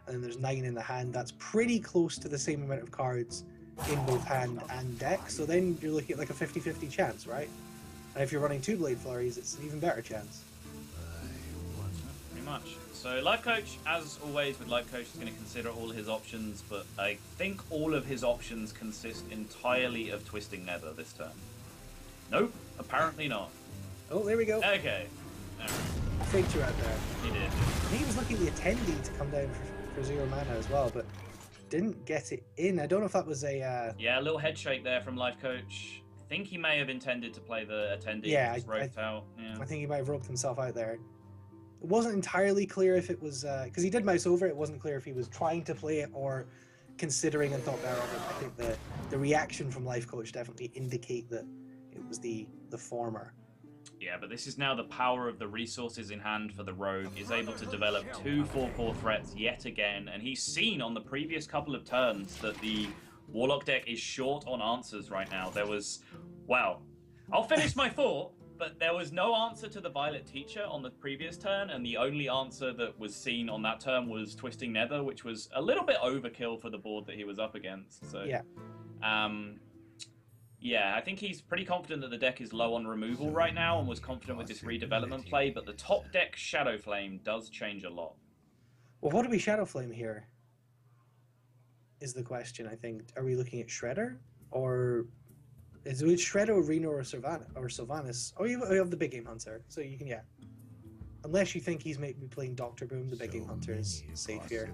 and then there's nine in the hand. That's pretty close to the same amount of cards in both hand and deck. So then you're looking at like a fifty fifty chance, right? And if you're running two Blade Flurries, it's an even better chance. Pretty much. So Life Coach, as always with Life Coach, is going to consider all his options, but I think all of his options consist entirely of Twisting Nether this turn. Nope, apparently not. Oh, there we go. Okay. Right. Faked you out there. He did. I think he was looking at the attendee to come down for, for zero mana as well, but didn't get it in. I don't know if that was a... Uh... Yeah, a little head shake there from Life Coach. I think he may have intended to play the attendee. Yeah, just I, roped I, out. Yeah, I think he might have roped himself out there. It wasn't entirely clear if it was... Because uh, he did mouse over, it wasn't clear if he was trying to play it or considering and thought better of it. I think the, the reaction from Life Coach definitely indicate that it was the, the former. Yeah, but this is now the power of the resources in hand for the Rogue. He's able to develop two four four threats yet again, and he's seen on the previous couple of turns that the Warlock deck is short on answers right now. There was... Well, I'll finish my thought, but there was no answer to the Violet Teacher on the previous turn, and the only answer that was seen on that turn was Twisting Nether, which was a little bit overkill for the board that he was up against. So, yeah. Um... Yeah, I think he's pretty confident that the deck is low on removal right now and was confident with this redevelopment play, but the top deck Shadow Flame does change a lot. Well, what do we Shadow Flame here? Is the question, I think. Are we looking at Shredder? Or is it Shredder, Reno, or Sylvan or Sylvanas? Oh, you have the Big Game Hunter, so you can, yeah. Unless you think he's maybe playing Doctor Boom, the Big Game Hunter is safe here.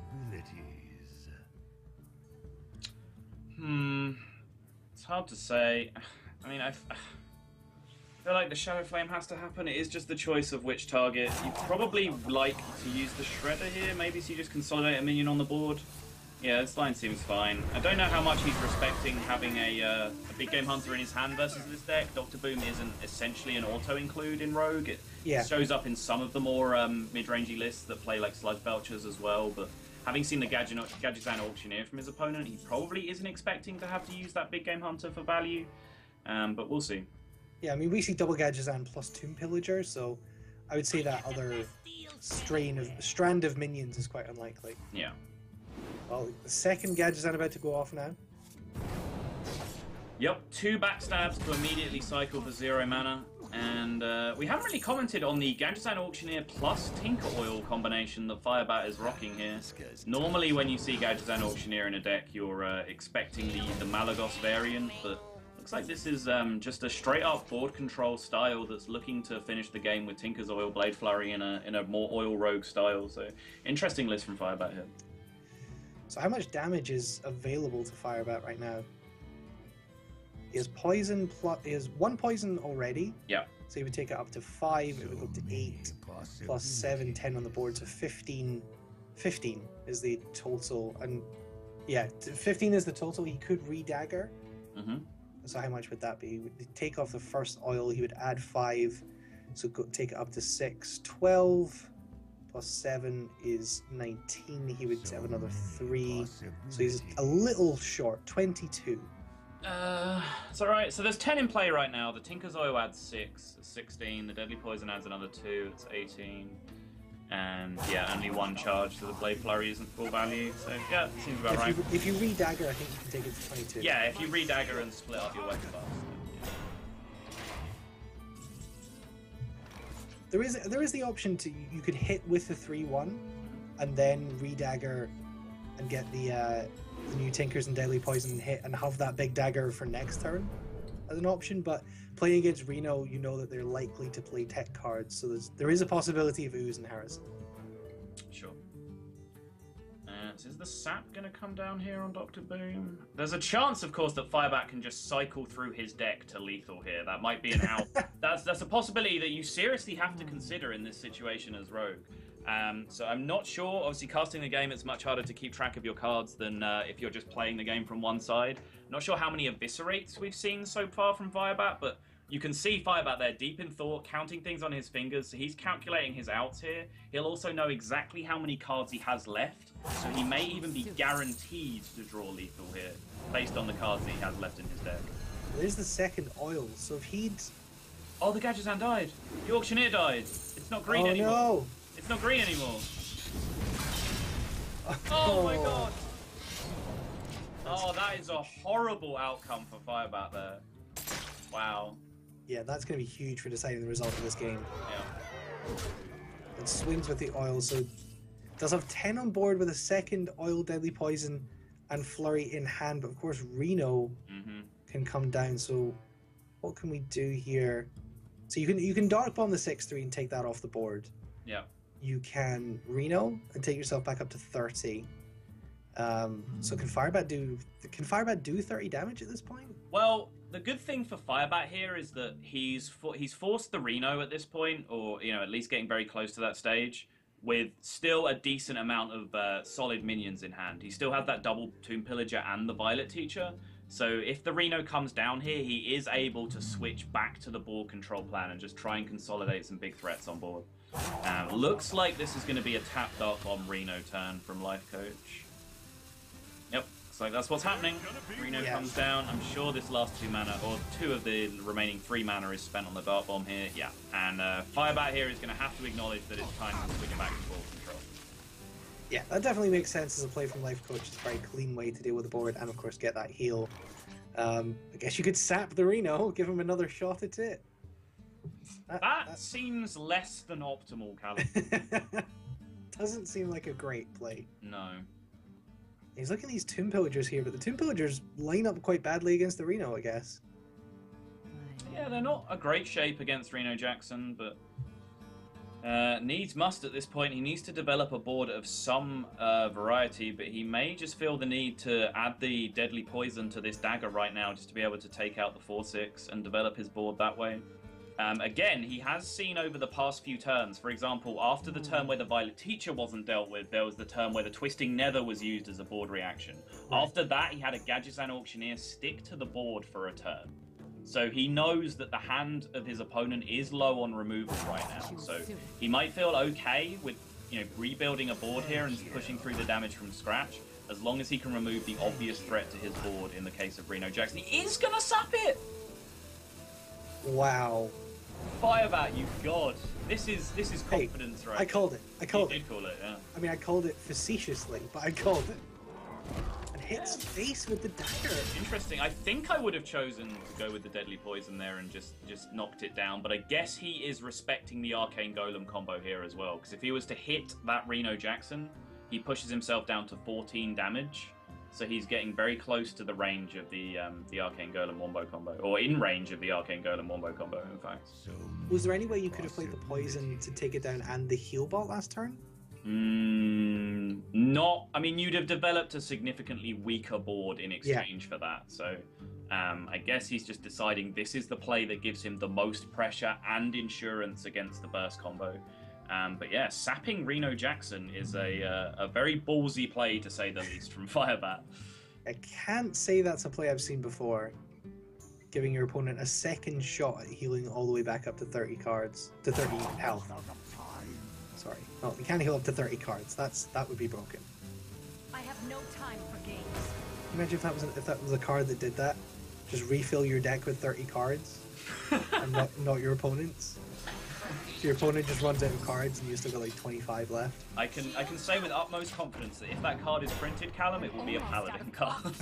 Hmm... It's hard to say. I mean, I feel like the Shadow Flame has to happen. It is just the choice of which target. You probably like to use the Shredder here, maybe so you just consolidate a minion on the board. Yeah, this line seems fine. I don't know how much he's respecting having a, uh, a Big Game Hunter in his hand versus this deck. Doctor Boom isn't essentially an auto-include in Rogue. It yeah. shows up in some of the more um, mid-rangey lists that play like Sludge Belchers as well, but having seen the Gadgetzan Auctioneer from his opponent, he probably isn't expecting to have to use that Big Game Hunter for value, um, but we'll see. Yeah, I mean, we see double Gadgetzan plus Tomb Pillager, so I would say that other strain of strand of minions is quite unlikely. Yeah. Well, the second Gadgetzan about to go off now. Yep, two backstabs to immediately cycle for zero mana. And uh, we haven't really commented on the Gadgetzan Auctioneer plus Tinker Oil combination that Firebat is rocking here. Normally when you see Gadgetzan Auctioneer in a deck, you're uh, expecting the, the Malagos variant, but looks like this is um, just a straight-up board control style that's looking to finish the game with Tinker's Oil Blade Flurry in a, in a more Oil Rogue style. So, interesting list from Firebat here. So how much damage is available to Firebat right now? Is poison plus is one poison already? Yeah. So you would take it up to five. It would go up to eight plus seven, ten on the board. So fifteen. Fifteen is the total, and yeah, fifteen is the total. He could redagger. Mm-hmm. So how much would that be? He would take off the first oil. He would add five, so go, take it up to six. Twelve plus seven is nineteen. He would have another three. So he's a little short. Twenty-two. Uh, it's alright. So there's ten in play right now. The Tinker's Oil adds six, it's sixteen. The Deadly Poison adds another two, it's eighteen. And yeah, only one charge, so the Blade Flurry isn't full value. So yeah, seems about if right. You, if you re-dagger, I think you can take it to twenty-two. Yeah, if you re-dagger and split up your weapon buffs. Yeah. There is there is the option to you could hit with the three one, and then re-dagger, and get the. Uh, the new Tinkers and Deadly Poison hit and have that big dagger for next turn as an option, but playing against Reno, you know that they're likely to play tech cards, so there's, there is a possibility of Ooze and Harrison. Sure. Uh, so is the sap going to come down here on Doctor Boom? There's a chance, of course, that Firebat can just cycle through his deck to lethal here. That might be an out. that's, that's a possibility that you seriously have to consider in this situation as Rogue. Um, so I'm not sure. Obviously, casting the game, it's much harder to keep track of your cards than uh, if you're just playing the game from one side. Not sure how many Eviscerates we've seen so far from Firebat, but you can see Firebat there, deep in thought, counting things on his fingers. So he's calculating his outs here. He'll also know exactly how many cards he has left, so he may even be guaranteed to draw lethal here, based on the cards that he has left in his deck. There's the second oil, so if he'd... Oh, the Gadgetzan died. The Auctioneer died. It's not green oh, anymore. No. It's not green anymore. Oh my god! Oh, that is a horrible outcome for Firebat there. Wow. Yeah, that's going to be huge for deciding the result of this game. Yeah. It swings with the oil, so does have ten on board with a second oil, deadly poison, and flurry in hand. But of course, Reno Mm-hmm. can come down. So what can we do here? So you can you can dark bomb the six three and take that off the board. Yeah. You can Reno and take yourself back up to thirty. Um, so can Firebat do can Firebat do thirty damage at this point? Well, the good thing for Firebat here is that he's for, he's forced the Reno at this point, or you know at least getting very close to that stage, with still a decent amount of uh, solid minions in hand. He still has that double Tomb Pillager and the Violet Teacher. So if the Reno comes down here, he is able to switch back to the board control plan and just try and consolidate some big threats on board. Um, looks like this is going to be a tap Dark Bomb Reno turn from Life Coach. Yep, looks like that's what's happening. Reno Yeah. comes down. I'm sure this last two mana, or two of the remaining three mana is spent on the Dark Bomb here. Yeah, and uh, Firebat here is going to have to acknowledge that it's time to switch back to board control. Yeah, that definitely makes sense as a play from Life Coach. It's a very clean way to deal with the board and, of course, get that heal. Um, I guess you could sap the Reno, give him another shot at it. That, That seems less than optimal, Callum. that doesn't seem like a great play. No. He's looking at these Tomb Pillagers here, but the Tomb Pillagers line up quite badly against the Reno, I guess. Yeah, they're not a great shape against Reno Jackson, but uh, needs must at this point. He needs to develop a board of some uh, variety, but he may just feel the need to add the Deadly Poison to this dagger right now just to be able to take out the four six and develop his board that way. Um, again, he has seen over the past few turns, for example, after the turn where the Violet Teacher wasn't dealt with, there was the turn where the Twisting Nether was used as a board reaction. Right. After that, he had a Gadgetzan Auctioneer stick to the board for a turn. So he knows that the hand of his opponent is low on removal right now. So he might feel okay with, you know, rebuilding a board here and pushing through the damage from scratch, as long as he can remove the obvious threat to his board in the case of Reno Jackson. He is gonna sap it! Wow. Firebat, you god. This is this is Hey, confidence, right? I called it. I called you it. did call it, yeah. I mean, I called it facetiously, but I called it. And hits face with the dagger. Interesting. I think I would have chosen to go with the Deadly Poison there and just, just knocked it down, but I guess he is respecting the Arcane Golem combo here as well, because if he was to hit that Reno Jackson, he pushes himself down to fourteen damage, so he's getting very close to the range of the um, the Arcane Golem Wombo combo, or in range of the Arcane Golem Wombo combo, in fact. Was there any way you could have played the poison to take it down and the heal bot last turn? Mm, not. I mean, you'd have developed a significantly weaker board in exchange for that. So, um, I guess he's just deciding this is the play that gives him the most pressure and insurance against the burst combo. Um, but yeah, sapping Reno Jackson is a uh, a very ballsy play to say the least from Firebat. I can't say that's a play I've seen before. Giving your opponent a second shot at healing all the way back up to thirty cards, to thirty health. Sorry, no, you can't heal up to thirty cards. That's that would be broken. I have no time for games. Imagine if that was a, if that was a card that did that. Just refill your deck with thirty cards, and not not your opponent's. So your opponent just runs out of cards, and you still got like twenty-five left. I can I can say with utmost confidence that if that card is printed, Callum, it will be a Paladin card.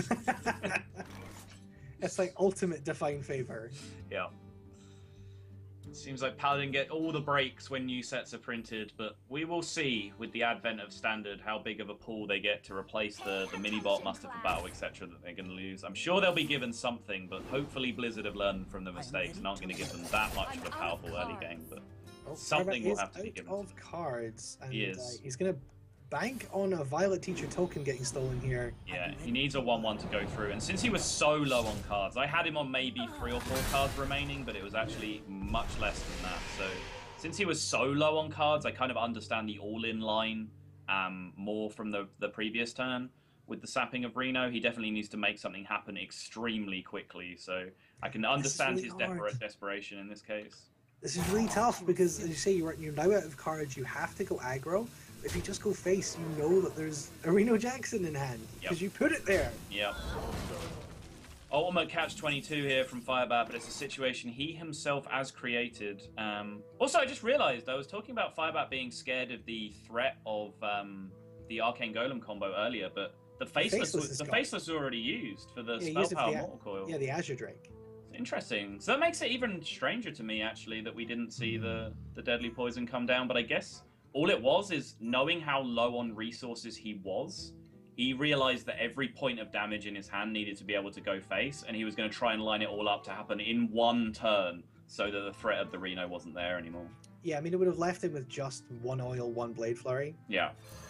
It's like ultimate Define Favor. Yeah. Seems like Paladin get all the breaks when new sets are printed, but we will see with the advent of Standard how big of a pool they get to replace the, the mini-bot, Muster for Battle, et cetera that they're going to lose. I'm sure they'll be given something, but hopefully Blizzard have learned from the mistakes and aren't going to give them that much of a powerful early game. But Oh, something Firebat will is have to be out given. of cards, and He is. Uh, he's going to bank on a Violet Teacher token getting stolen here. Yeah, he needs a one one to go through. And since he was so low on cards, I had him on maybe three or four cards remaining, but it was actually much less than that. So since he was so low on cards, I kind of understand the all-in line um, more from the, the previous turn. With the sapping of Reno, he definitely needs to make something happen extremely quickly. So I can understand really his hard. desperate desperation in this case. This is really tough because, as you say, you're, you're now out of cards. You have to go aggro. If you just go face, you know that there's a Reno Jackson in hand because Yep. you put it there. Yep. Ultimate catch twenty-two here from Firebat, but it's a situation he himself has created. Um, also, I just realized I was talking about Firebat being scared of the threat of um, the Arcane Golem combo earlier, but the Faceless, Faceless is the gone. Faceless was already used for the Yeah, he Spell used it for Power the a- Mortal Coil. Yeah, the Azure Drake. Interesting. So that makes it even stranger to me, actually, that we didn't see the, the Deadly Poison come down. But I guess all it was is knowing how low on resources he was, he realized that every point of damage in his hand needed to be able to go face, and he was going to try and line it all up to happen in one turn so that the threat of the Reno wasn't there anymore. Yeah, I mean, it would have left him with just one oil, one Blade Flurry. Yeah.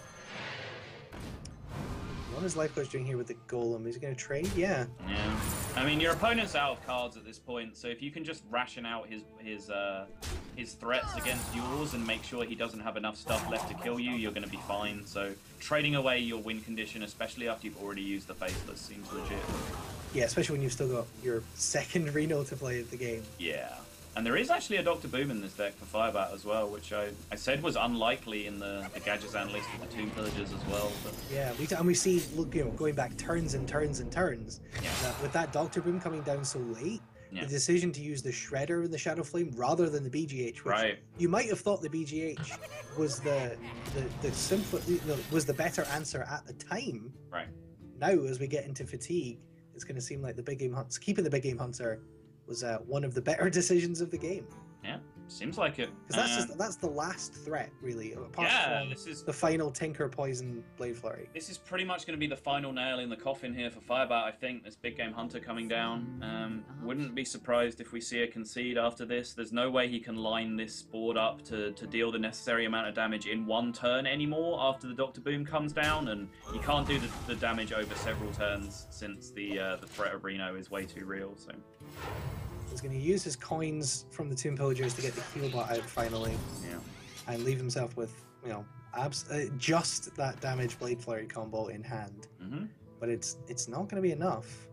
What is Life Coach doing here with the Golem? Is he going to trade? Yeah. Yeah. I mean, your opponent's out of cards at this point, so if you can just ration out his his uh, his threats against yours and make sure he doesn't have enough stuff left to kill you, you're going to be fine. So trading away your win condition, especially after you've already used the Faceless, seems legit. Yeah, especially when you've still got your second Reno to play at the game. Yeah. And there is actually a Doctor Boom in this deck for Firebat as well, which I, I said was unlikely in the, the Gadgetzan list with the Tomb Pillagers as well. But... Yeah, we, and we see, look, you know, going back turns and turns and turns, Yeah. that with that Doctor Boom coming down so late, Yeah. the decision to use the Shredder and the Shadow Flame rather than the B G H, which Right. you might have thought the B G H was the the, the simpler, no, was the better answer at the time. Right. Now, as we get into Fatigue, it's going to seem like the Big Game Hunter, keeping the Big Game Hunter was uh, one of the better decisions of the game. Yeah, seems like it. Because that's Uh, just that's the last threat, really, apart yeah, from this is the final Tinker Poison Blade Flurry. this is pretty much going to be the final nail in the coffin here for Firebat, I think. This Big Game Hunter coming down. Um, wouldn't be surprised if we see a concede after this. There's no way he can line this board up to, to deal the necessary amount of damage in one turn anymore after the Doctor Boom comes down, and you can't do the, the damage over several turns since the uh, the threat of Reno is way too real. So He's going to use his coins from the Tomb Pillagers to get the Healbot out finally, yeah. and leave himself with, you know, abs- uh, just that damage Blade Flurry combo in hand. Mm-hmm. But it's it's not going to be enough.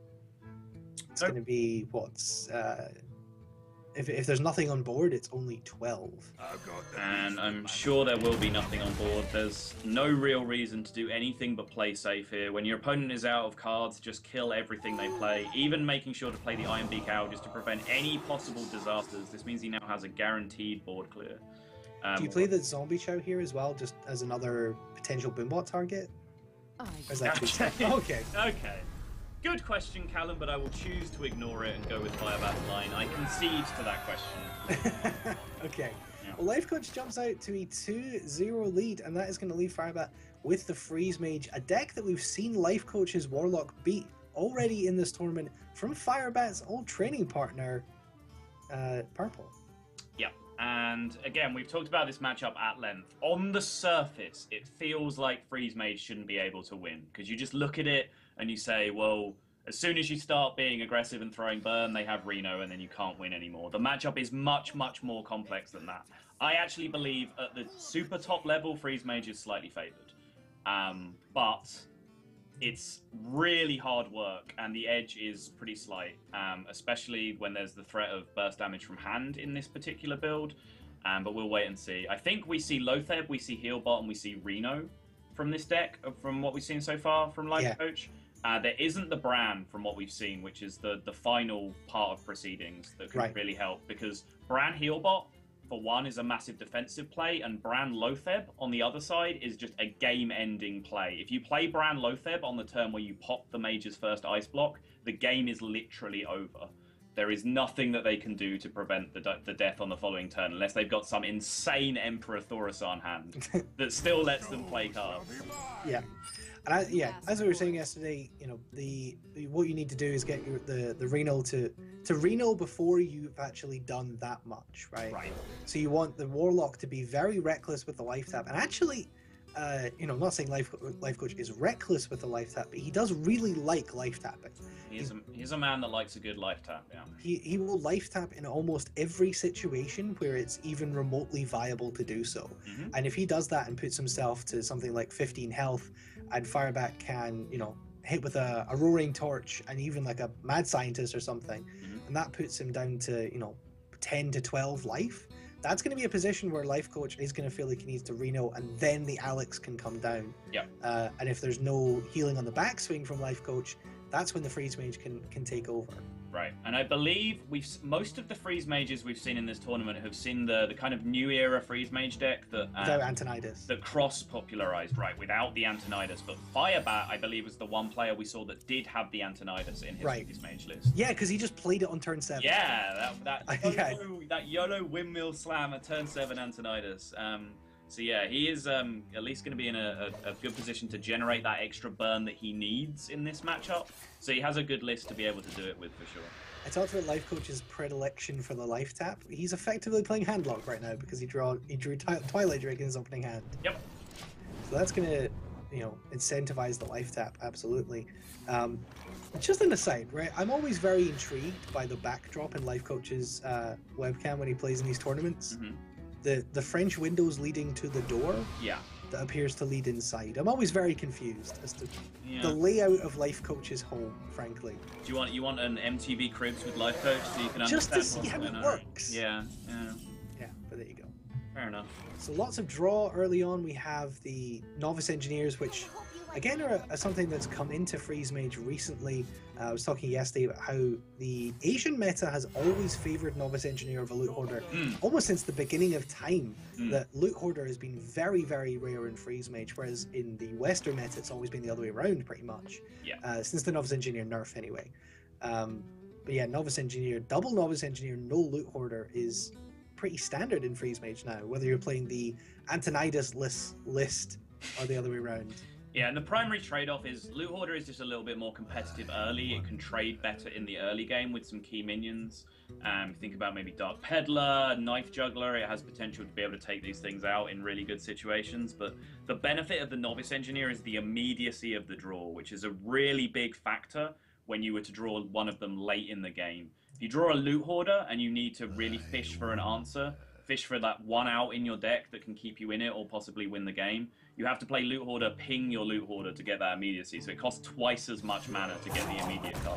It's Nope. going to be what's uh, if if there's nothing on board, it's only twelve. And I'm sure there will be nothing on board. There's no real reason to do anything but play safe here. When your opponent is out of cards, just kill everything they play, even making sure to play the Iron Beak out just to prevent any possible disasters. This means he now has a guaranteed board clear. Um, Do you play the Zombie Chow here as well, just as another potential Boombot target? I Or is that too Okay. tough? Okay. Okay. Good question, Callum, but I will choose to ignore it and go with Firebat's line. I concede to that question. Okay. Yeah. Well, Life Coach jumps out to a two zero lead, and that is going to leave Firebat with the Freeze Mage, a deck that we've seen Life Coach's Warlock beat already in this tournament from Firebat's old training partner, uh, Purple. Yeah, and again, we've talked about this matchup at length. On the surface, it feels like Freeze Mage shouldn't be able to win, because you just look at it and you say, well, as soon as you start being aggressive and throwing burn, they have Reno, and then you can't win anymore. The matchup is much, much more complex than that. I actually believe at the super top level, Freeze Mage is slightly favored. Um, but it's really hard work, and the edge is pretty slight, um, especially when there's the threat of burst damage from hand in this particular build. Um, but we'll wait and see. I think we see Lotheb, we see Healbot, and we see Reno from this deck, uh, from what we've seen so far from Life Yeah. Coach. Uh, there isn't the Bran from what we've seen, which is the, the final part of proceedings that could Right. really help, because Bran Healbot, for one, is a massive defensive play, and Bran Lotheb on the other side is just a game-ending play. If you play Bran Lotheb on the turn where you pop the Mage's first ice block, the game is literally over. There is nothing that they can do to prevent the, de- the death on the following turn, unless they've got some insane Emperor Thaurissan hand that still lets them play cards. Yeah. And I, yeah, as we were saying yesterday, you know, the, the what you need to do is get your, the the Reno to to Reno before you've actually done that much, right? Right. So you want the Warlock to be very reckless with the life tap, and actually, uh, you know, I'm not saying life life coach is reckless with the life tap, but he does really like life tapping. He's a, he's a man that likes a good life tap, yeah. He he will life tap in almost every situation where it's even remotely viable to do so. Mhm. And if he does that and puts himself to something like fifteen health, and Firebat can, you know, hit with a, a roaring torch and even like a mad scientist or something, Mhm. and that puts him down to, you know, ten to twelve life, that's going to be a position where Life Coach is going to feel like he needs to Reno, and then the Alex can come down. Yeah. Uh, and if there's no healing on the backswing from Life Coach, that's when the Freeze Mage can can take over. Right, and I believe we've most of the freeze mages we've seen in this tournament have seen the the kind of new era freeze mage deck that um, Without Antonidas. that cross popularized, right, without the Antonidas. But Firebat, I believe, was the one player we saw that did have the Antonidas in his Right. freeze mage list. Yeah, because he just played it on turn seven. Yeah, that that Yeah. YOLO, that YOLO windmill slam at turn seven Antonidas. Um, so yeah, he is um, at least going to be in a, a, a good position to generate that extra burn that he needs in this matchup. So he has a good list to be able to do it with for sure. I talked about Life Coach's predilection for the life tap. He's effectively playing Handlock right now because he draw he drew Twi- Twilight Drake in his opening hand. Yep. So that's going to, you know, incentivize the life tap, absolutely. Um, just an aside, right? I'm always very intrigued by the backdrop in Life Coach's uh, webcam when he plays in these tournaments. Mm-hmm. The the French windows leading to the door Yeah. that appears to lead inside. I'm always very confused as to Yeah. the layout of Life Coach's home, frankly. Do you want you want an M T V Cribs with Life Coach so you can Just to understand see what's how going it on? works. Yeah. Yeah. Yeah, but there you go. Fair enough. So lots of draw early on. We have the Novice Engineers, which again are, are something that's come into Freeze Mage recently. Uh, I was talking yesterday about how the Asian meta has always favored Novice Engineer over Loot Hoarder, Mm. almost since the beginning of time. Mm. That Loot Hoarder has been very, very rare in Freeze Mage, whereas in the Western meta it's always been the other way around, pretty much. Yeah. Uh, since the Novice Engineer nerf, anyway. Um, but yeah, Novice Engineer, double Novice Engineer, no Loot Hoarder is pretty standard in Freeze Mage now, whether you're playing the Antonidas list, list or the other way around. Yeah, and the primary trade-off is Loot Hoarder is just a little bit more competitive early. It can trade better in the early game with some key minions. Um, think about maybe Dark Peddler, Knife Juggler. It has potential to be able to take these things out in really good situations. But the benefit of the Novice Engineer is the immediacy of the draw, which is a really big factor when you were to draw one of them late in the game. If you draw a Loot Hoarder and you need to really fish for an answer, fish for that one out in your deck that can keep you in it or possibly win the game, you have to play Loot Hoarder, ping your Loot Hoarder to get that immediacy. So it costs twice as much mana to get the immediate card.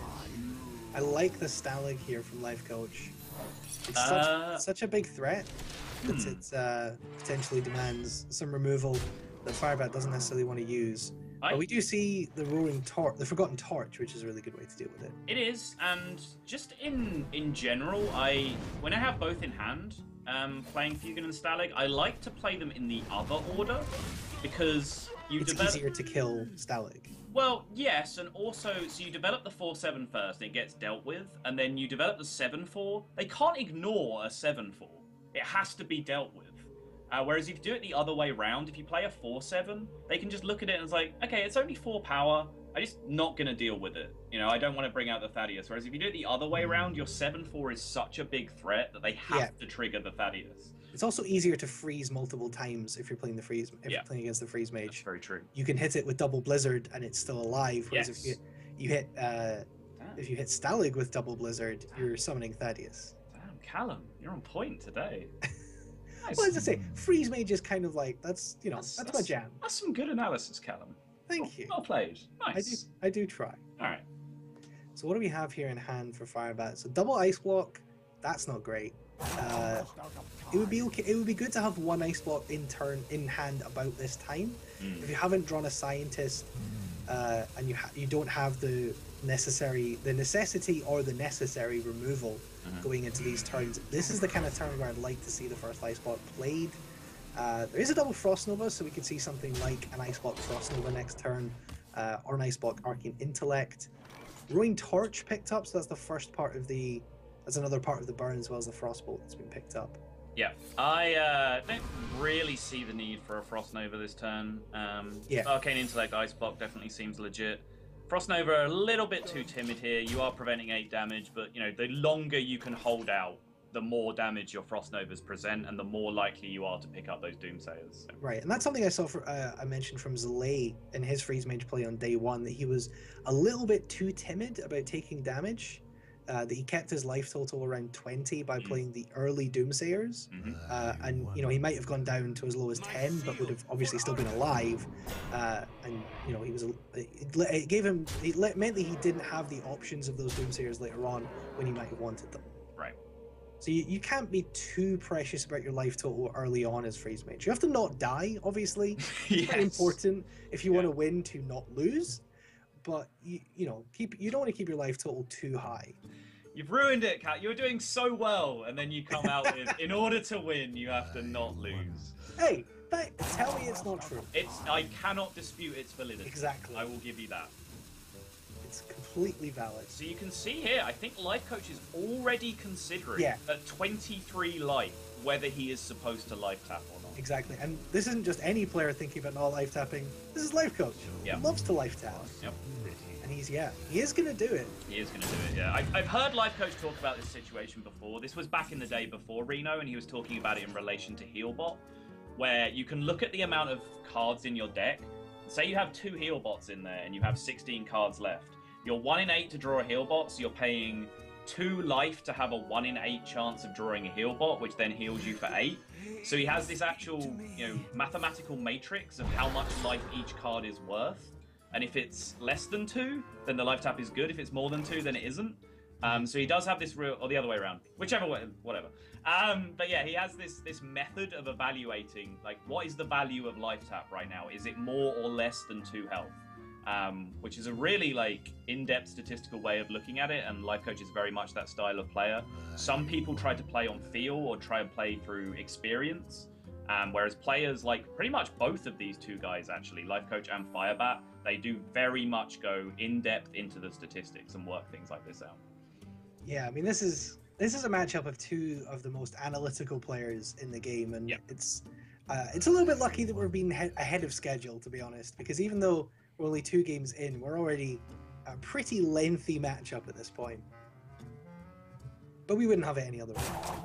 I like the Stalag here from Life Coach. It's Uh, such, such a big threat that hmm. it uh, potentially demands some removal that Firebat doesn't necessarily want to use. I- But we do see the Roaring Torch, the Forgotten Torch, which is a really good way to deal with it. It is, and just in in general, I when I have both in hand, um, playing Fugan and Stalag, I like to play them in the other order because you It's develop. easier to kill Stalag. Well, yes, and also, so you develop the four seven first, it gets dealt with, and then you develop the seven four. They can't ignore a seven four. It has to be dealt with. Uh, whereas if you do it the other way round, if you play a four seven, they can just look at it and it's like, okay, it's only four power. I'm just not going to deal with it. You know, I don't want to bring out the Thaddeus. Whereas if you do it the other way around, your seven four is such a big threat that they have Yeah. to trigger the Thaddeus. It's also easier to freeze multiple times if you're playing the freeze. If Yeah. you're playing against the freeze That's mage, very true. you can hit it with double blizzard and it's still alive. Whereas Yes. if you you hit uh, Damn, if you hit Stalag with double blizzard, you're summoning Thaddeus. damn, Callum, you're on point today. Nice. Well, as I say, freeze mage is kind of like that's you know That's- that's, my that's- jam. That's some good analysis, Callum. Thank you. Well played. I do Nice. I do try. All right. So what do we have here in hand for Firebat? So double ice block, that's not great. Uh, it would be okay. It would be good to have one ice block in turn in hand about this time. Mm. If you haven't drawn a scientist uh, and you ha- you don't have the necessary, the necessity or the necessary removal Mhm. going into these turns, this is the kind of turn where I'd like to see the first ice block played. Uh, there is a double Frost Nova, so we could see something like an ice block Frost Nova next turn, uh, or an ice block Arcane Intellect. Roaring Torch picked up, so that's the first part of the. That's another part of the burn as well as the Frostbolt that's been picked up. Yeah, I uh, don't really see the need for a Frost Nova this turn. Um, Yeah. Arcane Intellect Ice Block definitely seems legit. Frost Nova a little bit too timid here. You are preventing eight damage, but you know the longer you can hold out, the more damage your Frost Novas present, and the more likely you are to pick up those Doomsayers. So, Right, and that's something I saw. For, uh, I mentioned from Zalay in his freeze mage play on day one that he was a little bit too timid about taking damage. Uh, that he kept his life total around twenty by Mm. pling the early Doomsayers, mhm. uh, and you know he might have gone down to as low as ten, but would have obviously still been alive. Uh, and you know he was, a, it, it gave him, it le- meant that he didn't have the options of those Doomsayers later on when he might have wanted them. Right. So you, you can't be too precious about your life total early on as freeze mage. You have to not die, obviously. It's very Yes. important if you Yeah. want to win to not lose. but you, you know, keep you don't want to keep your life total too high. You've ruined it, Kat. You're doing so well, and then you come out with, in order to win, you have to not lose. Hey, that, tell me it's not true. It's I cannot dispute its validity. Exactly. I will give you that. It's completely valid. So you can see here, I think Life Coach is already considering Yeah. at twenty-three life whether he is supposed to life tap or not. Exactly, and this isn't just any player thinking about not life tapping. This is Life Coach. Yeah. He loves to life tap. Yep. And he's, yeah, he is going to do it. He is going to do it, yeah. I've, I've heard Life Coach talk about this situation before. This was back in the day before Reno, and he was talking about it in relation to Healbot, where you can look at the amount of cards in your deck. Say you have two Healbots in there, and you have sixteen cards left. You're one in eight to draw a Healbot, so you're paying two life to have a one in eight chance of drawing a Healbot, which then heals you for eight. So he has this actual, you know, mathematical matrix of how much life each card is worth. And if it's less than two, then the life tap is good. If it's more than two, then it isn't. Um, so he does have this real, or the other way around, whichever way, whatever. Um, but yeah, he has this this method of evaluating, like, what is the value of life tap right now? Is it more or less than two health? Um, which is a really like in-depth statistical way of looking at it, and Life Coach is very much that style of player. Some people try to play on feel or try and play through experience, um, whereas players like pretty much both of these two guys, actually, Life Coach and Firebat, they do very much go in-depth into the statistics and work things like this out. Yeah, I mean, this is this is a matchup of two of the most analytical players in the game, and Yep. it's uh, it's a little bit lucky that we're being he- ahead of schedule, to be honest, because even though we're only two games in, we're already a pretty lengthy matchup at this point. But we wouldn't have it any other way.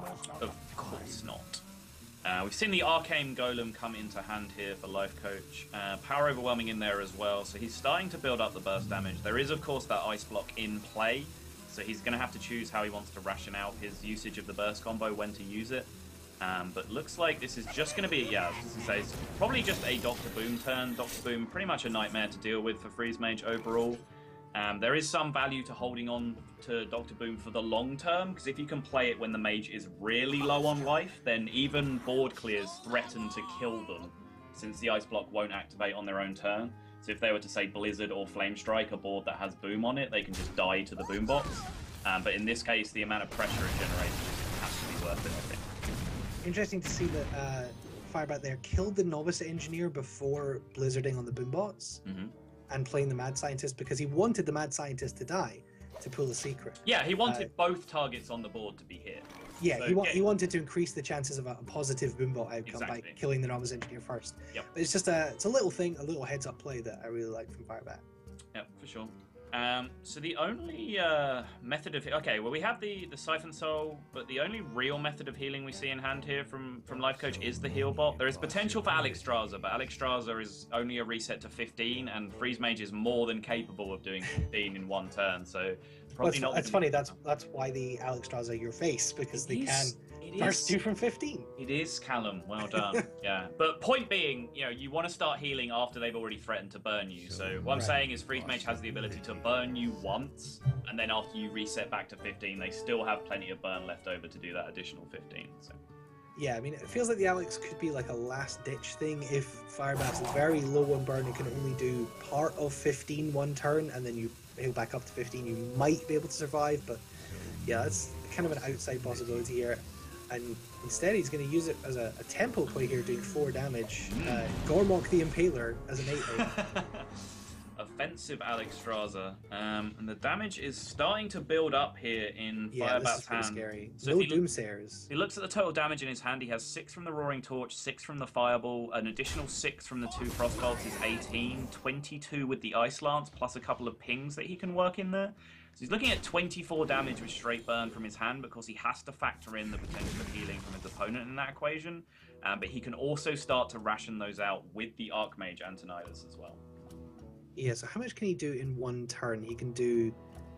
Of course not. Uh, we've seen the Arcane Golem come into hand here for Life Coach. Uh, power Overwhelming in there as well, so he's starting to build up the burst damage. There is, of course, that Ice Block in play, so he's going to have to choose how he wants to ration out his usage of the burst combo, when to use it. Um, but looks like this is just going to be, yeah, I was just going to say, it's probably just a Doctor Boom turn. Doctor Boom, pretty much a nightmare to deal with for Freeze Mage overall. Um, there is some value to holding on to Doctor Boom for the long term, because if you can play it when the mage is really low on life, then even board clears threaten to kill them, since the Ice Block won't activate on their own turn. So if they were to say Blizzard or Flame Strike, a board that has Boom on it, they can just die to the Boom box. Um, but in this case, the amount of pressure it generates has to be worth it, I think. Interesting to see that uh, Firebat there killed the Novice Engineer before blizzarding on the Boombots Mm-hmm. and playing the Mad Scientist, because he wanted the Mad Scientist to die to pull the secret. Yeah, he wanted uh, both targets on the board to be hit. Yeah, So, he, wa- yeah. he wanted to increase the chances of a, a positive Boombot outcome Exactly. by killing the Novice Engineer first. Yep. But it's just a, it's a little thing, a little heads-up play that I really like from Firebat. Yep, for sure. Um, so the only uh, method of okay, well we have the the Siphon Soul, but the only real method of healing we see in hand here from from Life Coach is the heal bot. There is potential for Alex Straza, but Alex Straza is only a reset to fifteen, and Freeze Mage is more than capable of doing fifteen in one turn. So probably Well, not. that's funny. That's that's why the Alex Straza your face, because they It can is- it burst is- you from fifteen. It is, Callum. Well done. Yeah. But point being, you know, you want to start healing after they've already threatened to burn you. So what I'm Right. saying is Freeze Mage has the ability to burn you once, and then after you reset back to fifteen, they still have plenty of burn left over to do that additional fifteen. So Yeah, I mean, it feels like the Alex could be like a last-ditch thing if Firebat's very low on burn and can only do part of fifteen one turn, and then you heal back up to fifteen, you might be able to survive, but yeah, that's kind of an outside possibility here. And instead, he's going to use it as a, a tempo play here, doing four damage. Uh, Gormok the Impaler as an eight eight. offensive Alex Straza, um, and the damage is starting to build up here in Yeah, this Firebat's is pretty hand. scary. So No if you look- Doomsayers. He looks at the total damage in his hand. He has six from the Roaring Torch, six from the Fireball, an additional six from the two Frostbolts is eighteen, twenty-two with the Ice Lance, plus a couple of pings that he can work in there. So he's looking at twenty-four damage with straight burn from his hand, because he has to factor in the potential of healing from his opponent in that equation. Um, but he can also start to ration those out with the Archmage Antonidas as well. Yeah, so how much can he do in one turn? He can do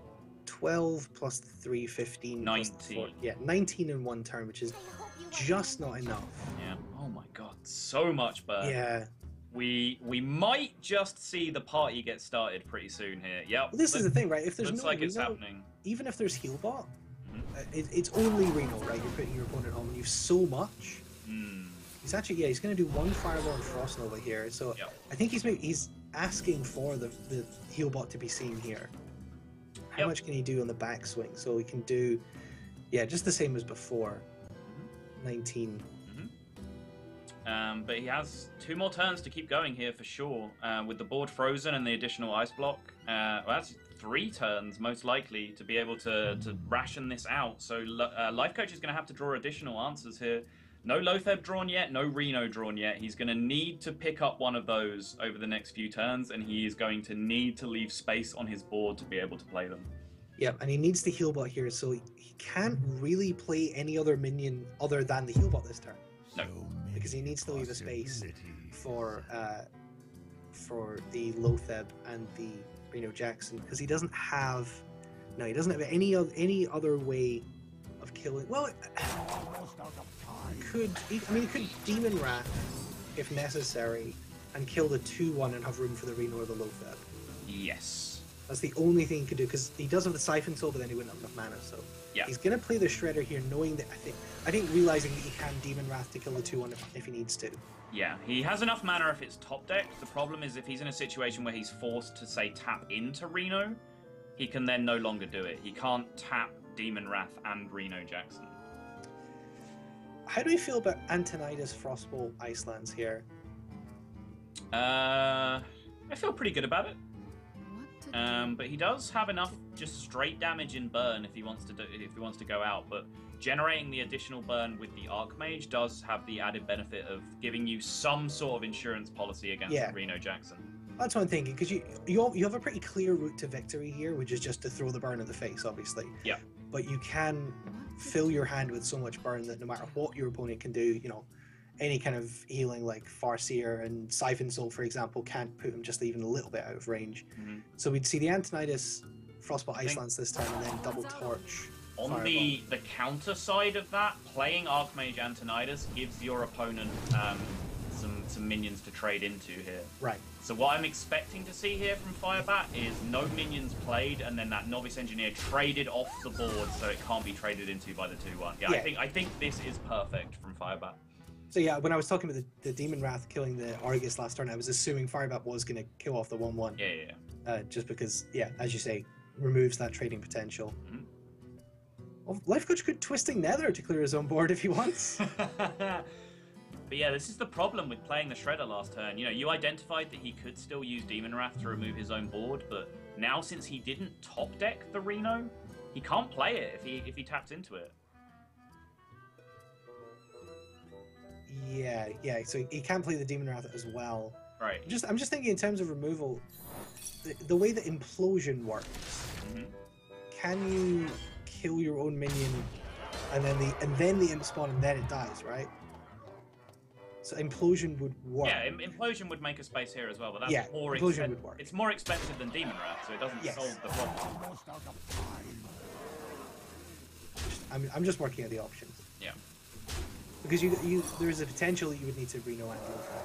twelve plus three, fifteen. plus the four- nineteen. Yeah, nineteen in one turn, which is just not enough. Yeah. Oh my god, so much burn. Yeah. We we might just see the party get started pretty soon here. Yep. Well, this is the thing, right? If there's Looks no like it's Reno, happening. even if there's Healbot, Mhm. uh, it, it's only Reno, right? You're putting your opponent home, and you've so much. Hmm. He's actually, yeah, he's going to do one Fireball and Frost Nova here. So Yep. I think he's maybe, he's asking for the, the Healbot to be seen here. How Yep. much can he do on the backswing? So he can do, yeah, just the same as before. nineteen. Um, but he has two more turns to keep going here for sure. Uh, with the board frozen and the additional ice block, uh, well, that's three turns most likely to be able to, to ration this out. So uh, Life Coach is going to have to draw additional answers here. No Lotheb drawn yet, no Reno drawn yet. He's going to need to pick up one of those over the next few turns, and he is going to need to leave space on his board to be able to play them. Yep, and he needs the Healbot here, so he, he can't really play any other minion other than the Healbot this turn. No. Because he needs to leave a space for uh, for the Lotheb and the Reno Jackson, because he doesn't have no, he doesn't have any of any other way of killing. Well, it, could he, I mean, he could Demon Wrath if necessary and kill the two one and have room for the Reno or the Lotheb. Yes. That's the only thing he could do, because he does have the Siphon Soul, but then he wouldn't have enough mana. So Yeah. he's gonna play the Shredder here, knowing that I think I think realizing that he can Demon Wrath to kill the two one if, if he needs to. Yeah, he has enough mana if it's top decked. The problem is if he's in a situation where he's forced to, say, tap into Reno, he can then no longer do it. He can't tap Demon Wrath and Reno Jackson. How do we feel about Antonidas Frostbolt Icelands here? Uh, I feel pretty good about it. Um, but he does have enough just straight damage in burn if he wants to do, if he wants to go out. But generating the additional burn with the Archmage does have the added benefit of giving you some sort of insurance policy against Yeah. Reno Jackson. That's what I'm thinking, because you you all- you have a pretty clear route to victory here, which is just to throw the burn in the face, obviously. Yeah. But you can fill your hand with so much burn that no matter what your opponent can do, you know, any kind of healing like Farseer and Siphon Soul, for example, can't put him just even a little bit out of range. Mm-hmm. So we'd see the Antonidas Frostbolt think- Icelands this time, and then double torch. On Fireball. the, the counter side of that, playing Archmage Antonidas gives your opponent um, some, some minions to trade into here. Right. So what I'm expecting to see here from Firebat is no minions played, and then that Novice Engineer traded off the board so it can't be traded into by the two one. Yeah, I Yeah. think I think this is perfect from Firebat. So yeah, when I was talking about the, the Demon Wrath killing the Argus last turn, I was assuming Firebat was going to kill off the one one. Yeah, yeah, yeah. Uh, just because, yeah, as you say, removes that trading potential. Mhm. Well, Life Coach could Twisting Nether to clear his own board if he wants. But yeah, this is the problem with playing the Shredder last turn. You know, you identified that he could still use Demon Wrath to remove his own board, but now since he didn't top deck the Reno, he can't play it if he if he taps into it. Yeah, yeah. So he can play the Demon Wrath as well. Right. I'm just, I'm just thinking in terms of removal, the, the way that Implosion works. Mhm. Can you kill your own minion, and then the and then the imp spawn, and then it dies, right? So Implosion would work. Yeah, im- Implosion would make a space here as well, but that's Yeah, more Implosion expen- would work. It's more expensive than Demon Wrath, so it doesn't Yes. solve the problem. I'm, I'm just working at the options. Yeah. Because you, you, there's a potential that you would need to Reno and Lotheb.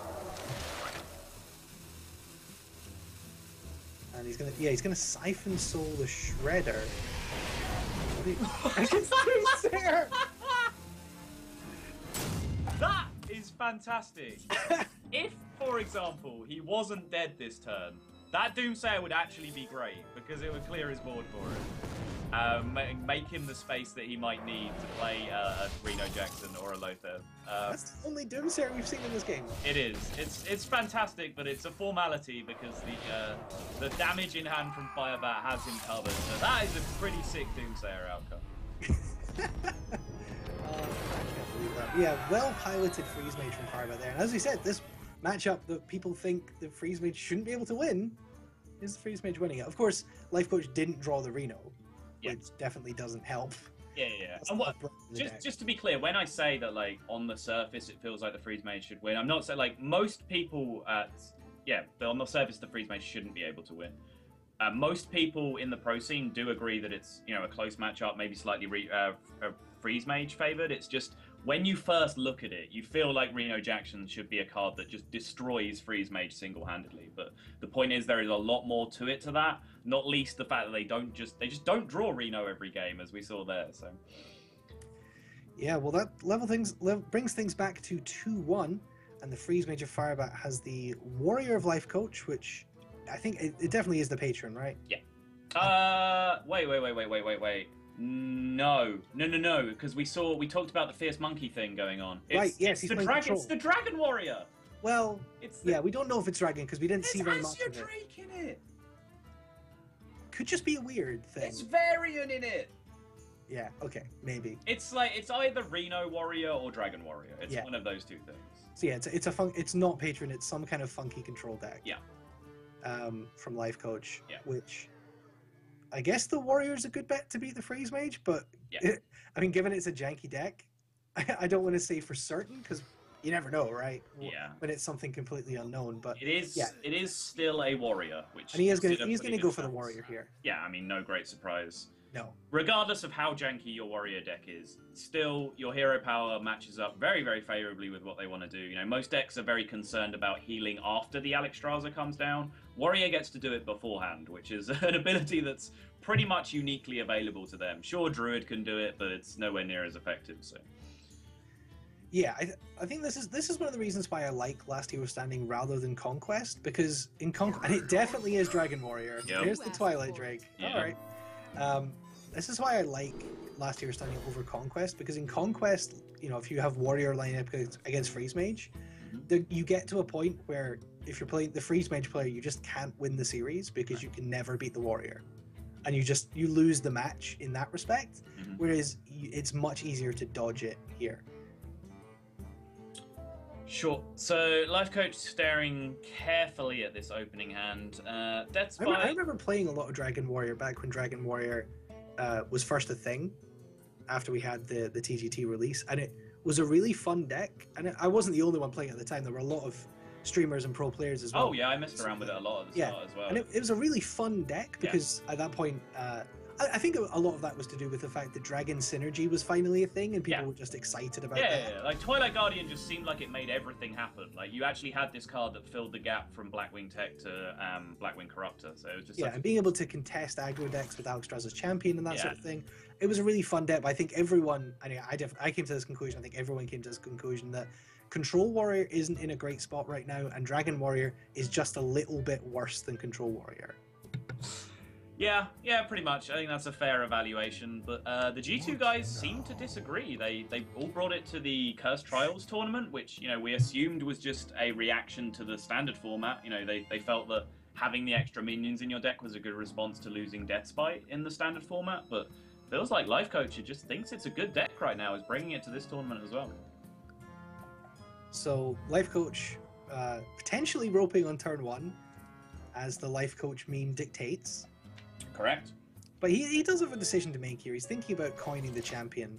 And he's gonna, yeah, he's gonna Siphon Soul the Shredder. What do you- I can see there. That is fantastic. If, for example, he wasn't dead this turn, that Doomsayer would actually be great because it would clear his board for him. Um, ma- make him the space that he might need to play uh, a Reno Jackson or a Lothar. Um, That's the only Doomsayer we've seen in this game. it is. It's it's fantastic, but it's a formality because the uh, the damage in hand from Firebat has him covered. So that is a pretty sick Doomsayer outcome. Oh, I can't believe that. Yeah, well piloted Freeze Mage from Firebat there. And as we said, this matchup that people think the Freeze Mage shouldn't be able to win is the Freeze Mage winning it. Of course, Life Coach didn't draw the Reno, Yeah. which definitely doesn't help. Yeah, yeah. yeah. That's And what, not broken the just deck. just to be clear, when I say that, like, on the surface it feels like the Freeze Mage should win, I'm not saying, like, most people at yeah, on the surface the Freeze Mage shouldn't be able to win. Uh, most people in the pro scene do agree that it's, you know, a close matchup, maybe slightly re- uh, uh, Freeze Mage favored. It's just when you first look at it, you feel like Reno Jackson should be a card that just destroys Freeze Mage single-handedly. But the point is, there is a lot more to it to that. Not least the fact that they don't just they just don't draw Reno every game, as we saw there. So Yeah, well, that level things level, brings things back to two one, and the Freeze Mage of Firebat has the Warrior of Life Coach, which I think it, it definitely is the patron, right? Yeah. Uh, wait, wait, wait, wait, wait, wait, wait. No, no, no, no, because we saw, we talked about the Fierce Monkey thing going on. It's, Right, yes, it's he's the playing dragon. control. It's the Dragon Warrior. Well, It's the, yeah, we don't know if it's Dragon because we didn't It's see very much Azure of it. Drake in it. Could just be a weird thing. It's Varian in it. Yeah, okay, maybe. It's like it's either Reno Warrior or Dragon Warrior. It's Yeah. one of those two things. So yeah, it's a, it's a fun, it's not patron. It's some kind of funky control deck. Yeah. Um, from Life Coach. Yeah. Which, I guess the Warrior's a good bet to beat the Freeze Mage, but Yeah. it, I mean, given it's a janky deck, I, I don't want to say for certain because you never know, right? W- Yeah. When it's something completely unknown, but It is. Yeah. It is still a warrior, which and he is gonna gives it a he's pretty gonna go good for the chance. Warrior here. Yeah, I mean, no great surprise. No. Regardless of how janky your warrior deck is, still your hero power matches up very, very favorably with what they want to do. You know, most decks are very concerned about healing after the Alexstrasza comes down. Warrior gets to do it beforehand, which is an ability that's pretty much uniquely available to them. Sure, Druid can do it, but it's nowhere near as effective. So. Yeah, I, th- I think this is this is one of the reasons why I like Last Hero Standing rather than Conquest, because in Conquest, and it definitely is Dragon Warrior. Yep. There's the Twilight Drake. Yeah. All right. Um, this is why I like Last Hero Standing over Conquest, because in Conquest, you know, if you have Warrior lineup against, against Freeze Mage, Mhm. the, you get to a point where if you're playing the Freeze Mage player, you just can't win the series because you can never beat the Warrior, and you just you lose the match in that respect. Mhm. Whereas you, it's much easier to dodge it here. Sure. So, Life Coach staring carefully at this opening hand. Uh, Death I, re- I Spy. remember playing a lot of Dragon Warrior back when Dragon Warrior uh, was first a thing, after we had the, the T G T release, and it was a really fun deck. And it, I wasn't the only one playing at the time. There were a lot of streamers and pro players as well. Oh yeah, I messed around with it a lot at the Yeah, start as well. And it, it was a really fun deck Yeah. because at that point, uh, I, I think a lot of that was to do with the fact that Dragon Synergy was finally a thing, and people Yeah. were just excited about Yeah, that. yeah, yeah, like Twilight Guardian just seemed like it made everything happen. Like you actually had this card that filled the gap from Blackwing Tech to um, Blackwing Corruptor. So it was just Yeah, such and being able to contest aggro decks with Alexstrasza's champion and that Yeah. sort of thing, it was a really fun deck. But I think everyone, I mean, I, def- I came to this conclusion. I think everyone came to this conclusion that Control Warrior isn't in a great spot right now, and Dragon Warrior is just a little bit worse than Control Warrior. Yeah, yeah, pretty much. I think that's a fair evaluation. But uh, the G two guys seem to disagree. They they all brought it to the Cursed Trials tournament, which you know we assumed was just a reaction to the standard format. You know, they they felt that having the extra minions in your deck was a good response to losing Deathspite in the standard format. But feels like Life Coach just thinks it's a good deck right now, is bringing it to this tournament as well. So Life Coach uh, potentially roping on turn one, as the Life Coach meme dictates. Correct. But he, he does have a decision to make here. He's thinking about coining the champion.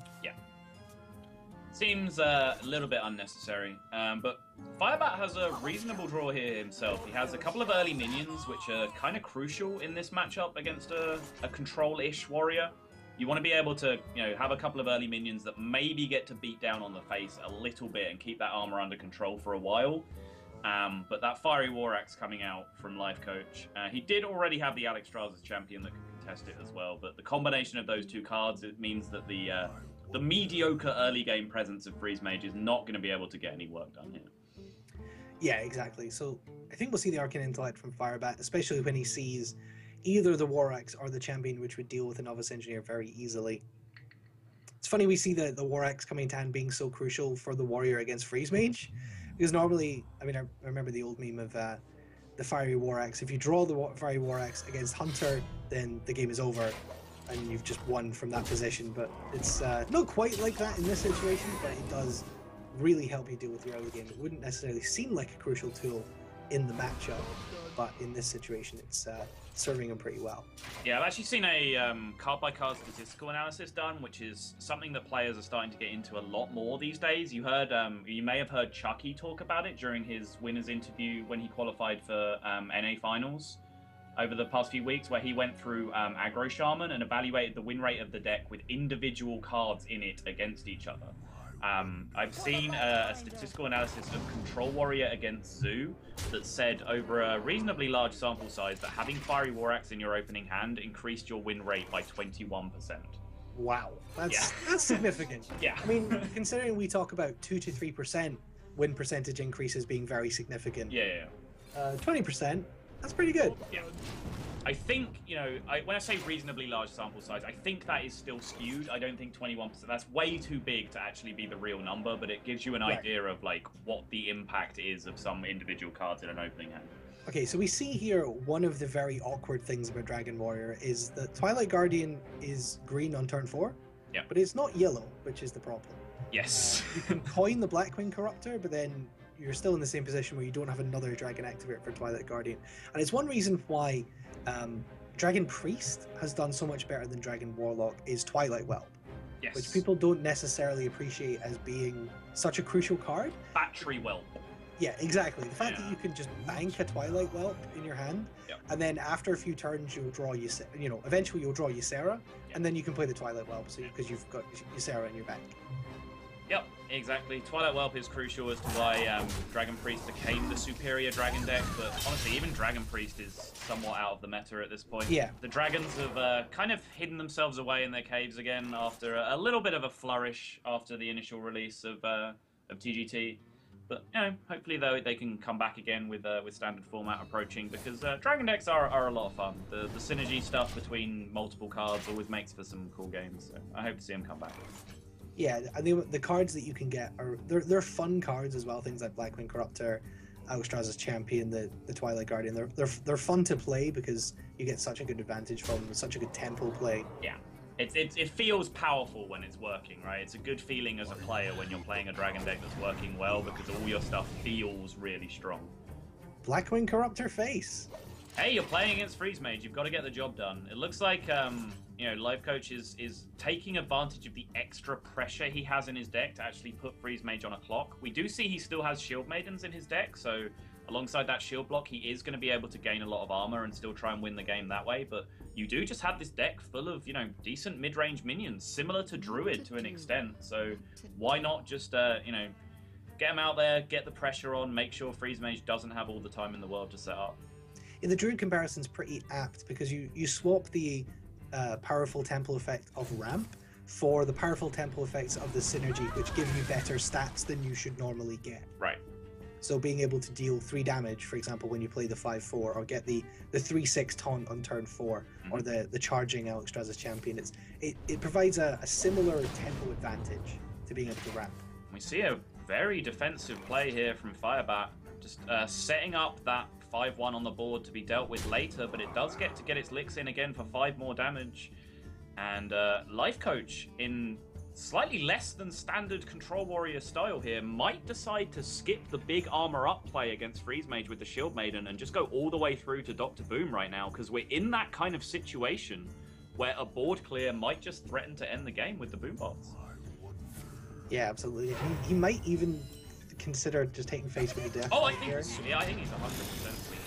Seems uh, a little bit unnecessary, um, but Firebat has a reasonable draw here himself. He has a couple of early minions, which are kind of crucial in this matchup against a, a control-ish warrior. You want to be able to, you know, have a couple of early minions that maybe get to beat down on the face a little bit and keep that armor under control for a while. Um, but that Fiery War Axe coming out from Life Coach, uh, he did already have the Alexstrasza's champion that could contest it as well. But the combination of those two cards, it means that the uh, the mediocre early game presence of Freeze Mage is not going to be able to get any work done here. Yeah, exactly. So I think we'll see the Arcane Intellect from Firebat, especially when he sees either the War Axe or the champion, which would deal with a Novice Engineer very easily. It's funny we see the, the War Axe coming to hand being so crucial for the Warrior against Freeze Mage, because normally, I mean, I remember the old meme of uh, the Fiery War Axe. If you draw the Wa- Fiery War Axe against Hunter, then the game is over, and you've just won from that position. But it's uh, not quite like that in this situation, but it does really help you deal with your early game. It wouldn't necessarily seem like a crucial tool in the matchup, but in this situation, it's uh, serving him pretty well. Yeah, I've actually seen a um, card-by-card statistical analysis done, which is something that players are starting to get into a lot more these days. You heard, um, you may have heard Chucky talk about it during his winners interview when he qualified for um, N A finals over the past few weeks, where he went through um, Aggro Shaman and evaluated the win rate of the deck with individual cards in it against each other. Um, I've seen a, a statistical analysis of Control Warrior against Zoo that said over a reasonably large sample size that having Fiery War Axe in your opening hand increased your win rate by twenty-one percent. Wow, that's Yeah. that's significant. Yeah. I mean, considering we talk about two to three percent win percentage increases being very significant. Yeah, yeah, yeah. Uh, twenty percent, that's pretty good. Yeah. I think, you know, I, when I say reasonably large sample size, I think that is still skewed. I don't think twenty-one percent, that's way too big to actually be the real number, but it gives you an Right. idea of, like, what the impact is of some individual cards in an opening hand. Okay, so we see here one of the very awkward things about Dragon Warrior is that Twilight Guardian is green on turn four, Yeah. but it's not yellow, which is the problem. Yes. You can coin the Blackwing Corruptor, but then you're still in the same position where you don't have another Dragon Activate for Twilight Guardian. And it's one reason why um, Dragon Priest has done so much better than Dragon Warlock is Twilight Whelp, Yes. which people don't necessarily appreciate as being such a crucial card. Battery Whelp. Yeah, exactly. The fact Yeah. that you can just bank a Twilight Whelp in your hand, Yep. and then after a few turns you'll draw Ys- you know, eventually you'll draw Ysera, Yep. and then you can play the Twilight Whelp, so because you've got Ysera in your bank. Yep, exactly. Twilight Whelp is crucial as to why um, Dragon Priest became the superior dragon deck, but honestly, even Dragon Priest is somewhat out of the meta at this point. Yeah. The dragons have uh, kind of hidden themselves away in their caves again after a, a little bit of a flourish after the initial release of uh, of T G T. But, you know, hopefully, though, they can come back again with uh, with standard format approaching, because uh, Dragon decks are, are a lot of fun. The, the synergy stuff between multiple cards always makes for some cool games, so I hope to see them come back. Yeah, and the, the cards that you can get are they're, they're fun cards as well. Things like Blackwing Corruptor, Alexstrasza's Champion, the, the Twilight Guardian. They're, they're they're fun to play because you get such a good advantage from them, such a good tempo play. Yeah. It, it, it feels powerful when it's working, right? It's a good feeling as a player when you're playing a Dragon deck that's working well, because all your stuff feels really strong. Blackwing Corruptor face. Hey, you're playing against Freeze Mage. You've got to get the job done. It looks like, um, you know, Life Coach is, is taking advantage of the extra pressure he has in his deck to actually put Freeze Mage on a clock. We do see he still has Shield Maidens in his deck, so alongside that shield block, he is going to be able to gain a lot of armor and still try and win the game that way. But you do just have this deck full of, you know, decent mid-range minions, similar to Druid to an extent. So why not just, uh, you know, get him out there, get the pressure on, make sure Freeze Mage doesn't have all the time in the world to set up. Yeah, the Druid comparison's pretty apt because you, you swap the uh, powerful temple effect of Ramp for the powerful temple effects of the Synergy, which give you better stats than you should normally get. Right. So being able to deal three damage, for example, when you play the five four, or get the the three six taunt on turn four, mm-hmm. or the the charging Alexstrasza's Champion, it's it, it provides a, a similar tempo advantage to being able to ramp. We see a very defensive play here from Firebat, just uh, setting up that five one on the board to be dealt with later, but it does get to get its licks in again for five more damage. And uh, Life Coach, in slightly less than standard Control Warrior style here, might decide to skip the big armor up play against Freeze Mage with the Shield Maiden and just go all the way through to Doctor Boom right now, because we're in that kind of situation where a board clear might just threaten to end the game with the Boombots. Yeah, absolutely. He, he might even consider just taking face with the death. Oh, I here. think he's, yeah, I think he's one hundred percent sleeping.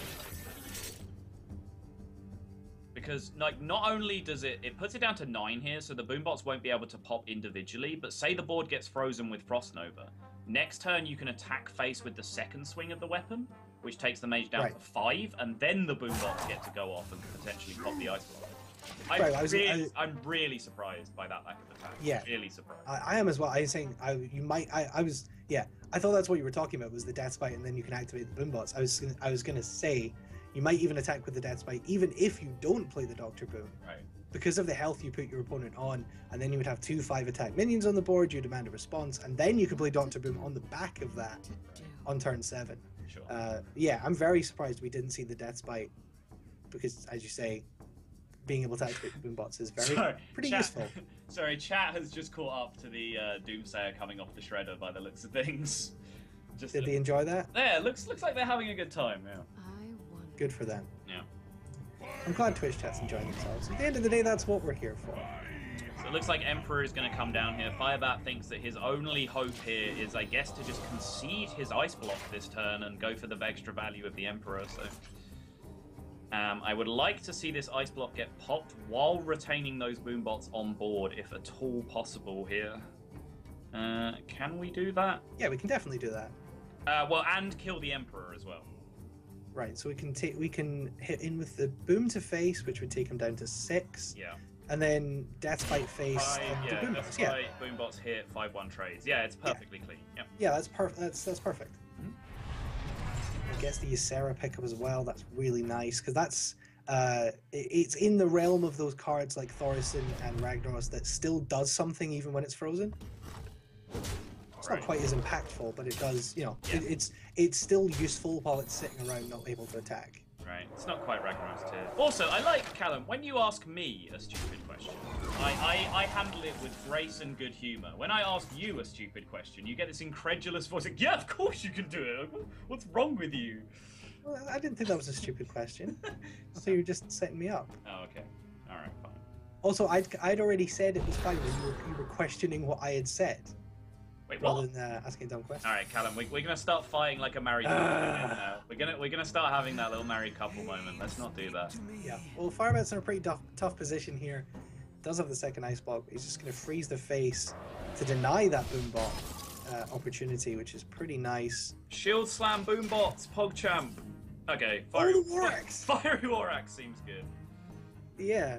Because, like, not only does it, it puts it down to nine here, so the Boombots won't be able to pop individually, but say the board gets frozen with Frost Nova. Next turn, you can attack face with the second swing of the weapon, which takes the mage down right. to five, and then the Boombots get to go off and potentially pop the Ice Block. I'm, Right, I was- really, I- I'm really surprised by that lack of attack. Yeah. Really surprised. I, I am as well. I was saying I you might I, I was yeah I thought that's what you were talking about was the Death Spite and then you can activate the Boombots. I was gonna, I was gonna say you might even attack with the Death Spite even if you don't play the Doctor Boom. Right. Because of the health you put your opponent on, and then you would have two five attack minions on the board, you demand a response, and then you can play Doctor Boom on the back of that on turn seven. Sure. Uh, yeah, I'm very surprised we didn't see the Death Spite because, as you say, being able to activate the Boombots is very Sorry, pretty chat, useful. Sorry, chat has just caught up to the uh, Doomsayer coming off the shredder by the looks of things. Just Did they enjoy that? Yeah, looks looks like they're having a good time. Yeah. I wonder. Good for them. Yeah. I'm glad Twitch chat's enjoying themselves. At the end of the day, that's what we're here for. So it looks like Emperor is going to come down here. Firebat thinks that his only hope here is, I guess, to just concede his Ice Block this turn and go for the extra value of the Emperor. So. Um, I would like to see this Ice Block get popped while retaining those Boombots on board, if at all possible here. Uh, can we do that? Yeah, we can definitely do that. Uh, well, and kill the Emperor as well. Right, so we can take we can hit in with the Boom to face, which would take him down to six. Yeah. and then Deathbite face Five, and yeah, the boombots. that's Yeah, right. Boombots hit, five one trades. Yeah, it's perfectly clean. Yep. yeah, that's perfect. That's that's perfect. Mhm. It gets the Ysera pickup as well. That's really nice because that's uh, it, it's in the realm of those cards like Thaurissan and Ragnaros that still does something even when it's frozen. It's Right. not quite as impactful, but it does. You know, Yeah. it, it's it's still useful while it's sitting around not able to attack. Right, it's not quite Ragnarok's tier. Also, I like, Callum, when you ask me a stupid question, I, I, I handle it with grace and good humour. When I ask you a stupid question, you get this incredulous voice like, yeah, of course you can do it. Like, what's wrong with you? Well, I didn't think that was a stupid question. I thought you were just setting me up. Oh, okay. Alright, fine. Also, I'd, I'd already said it was fine when you were, you were questioning what I had said, Wait, rather what? than uh, asking dumb questions. Alright, Callum, we, we're gonna start fighting like a married couple again now. We're gonna, we're gonna start having that little married couple moment. Let's not do that. Yeah, well, Firebat's in a pretty tough, tough position here. Does have the second ice block, but he's just going to freeze the face to deny that Boombot uh, opportunity, which is pretty nice. Shield slam, boombots, PogChamp. Okay, Oh, fiery, the Warax! fiery Warax seems good. Yeah.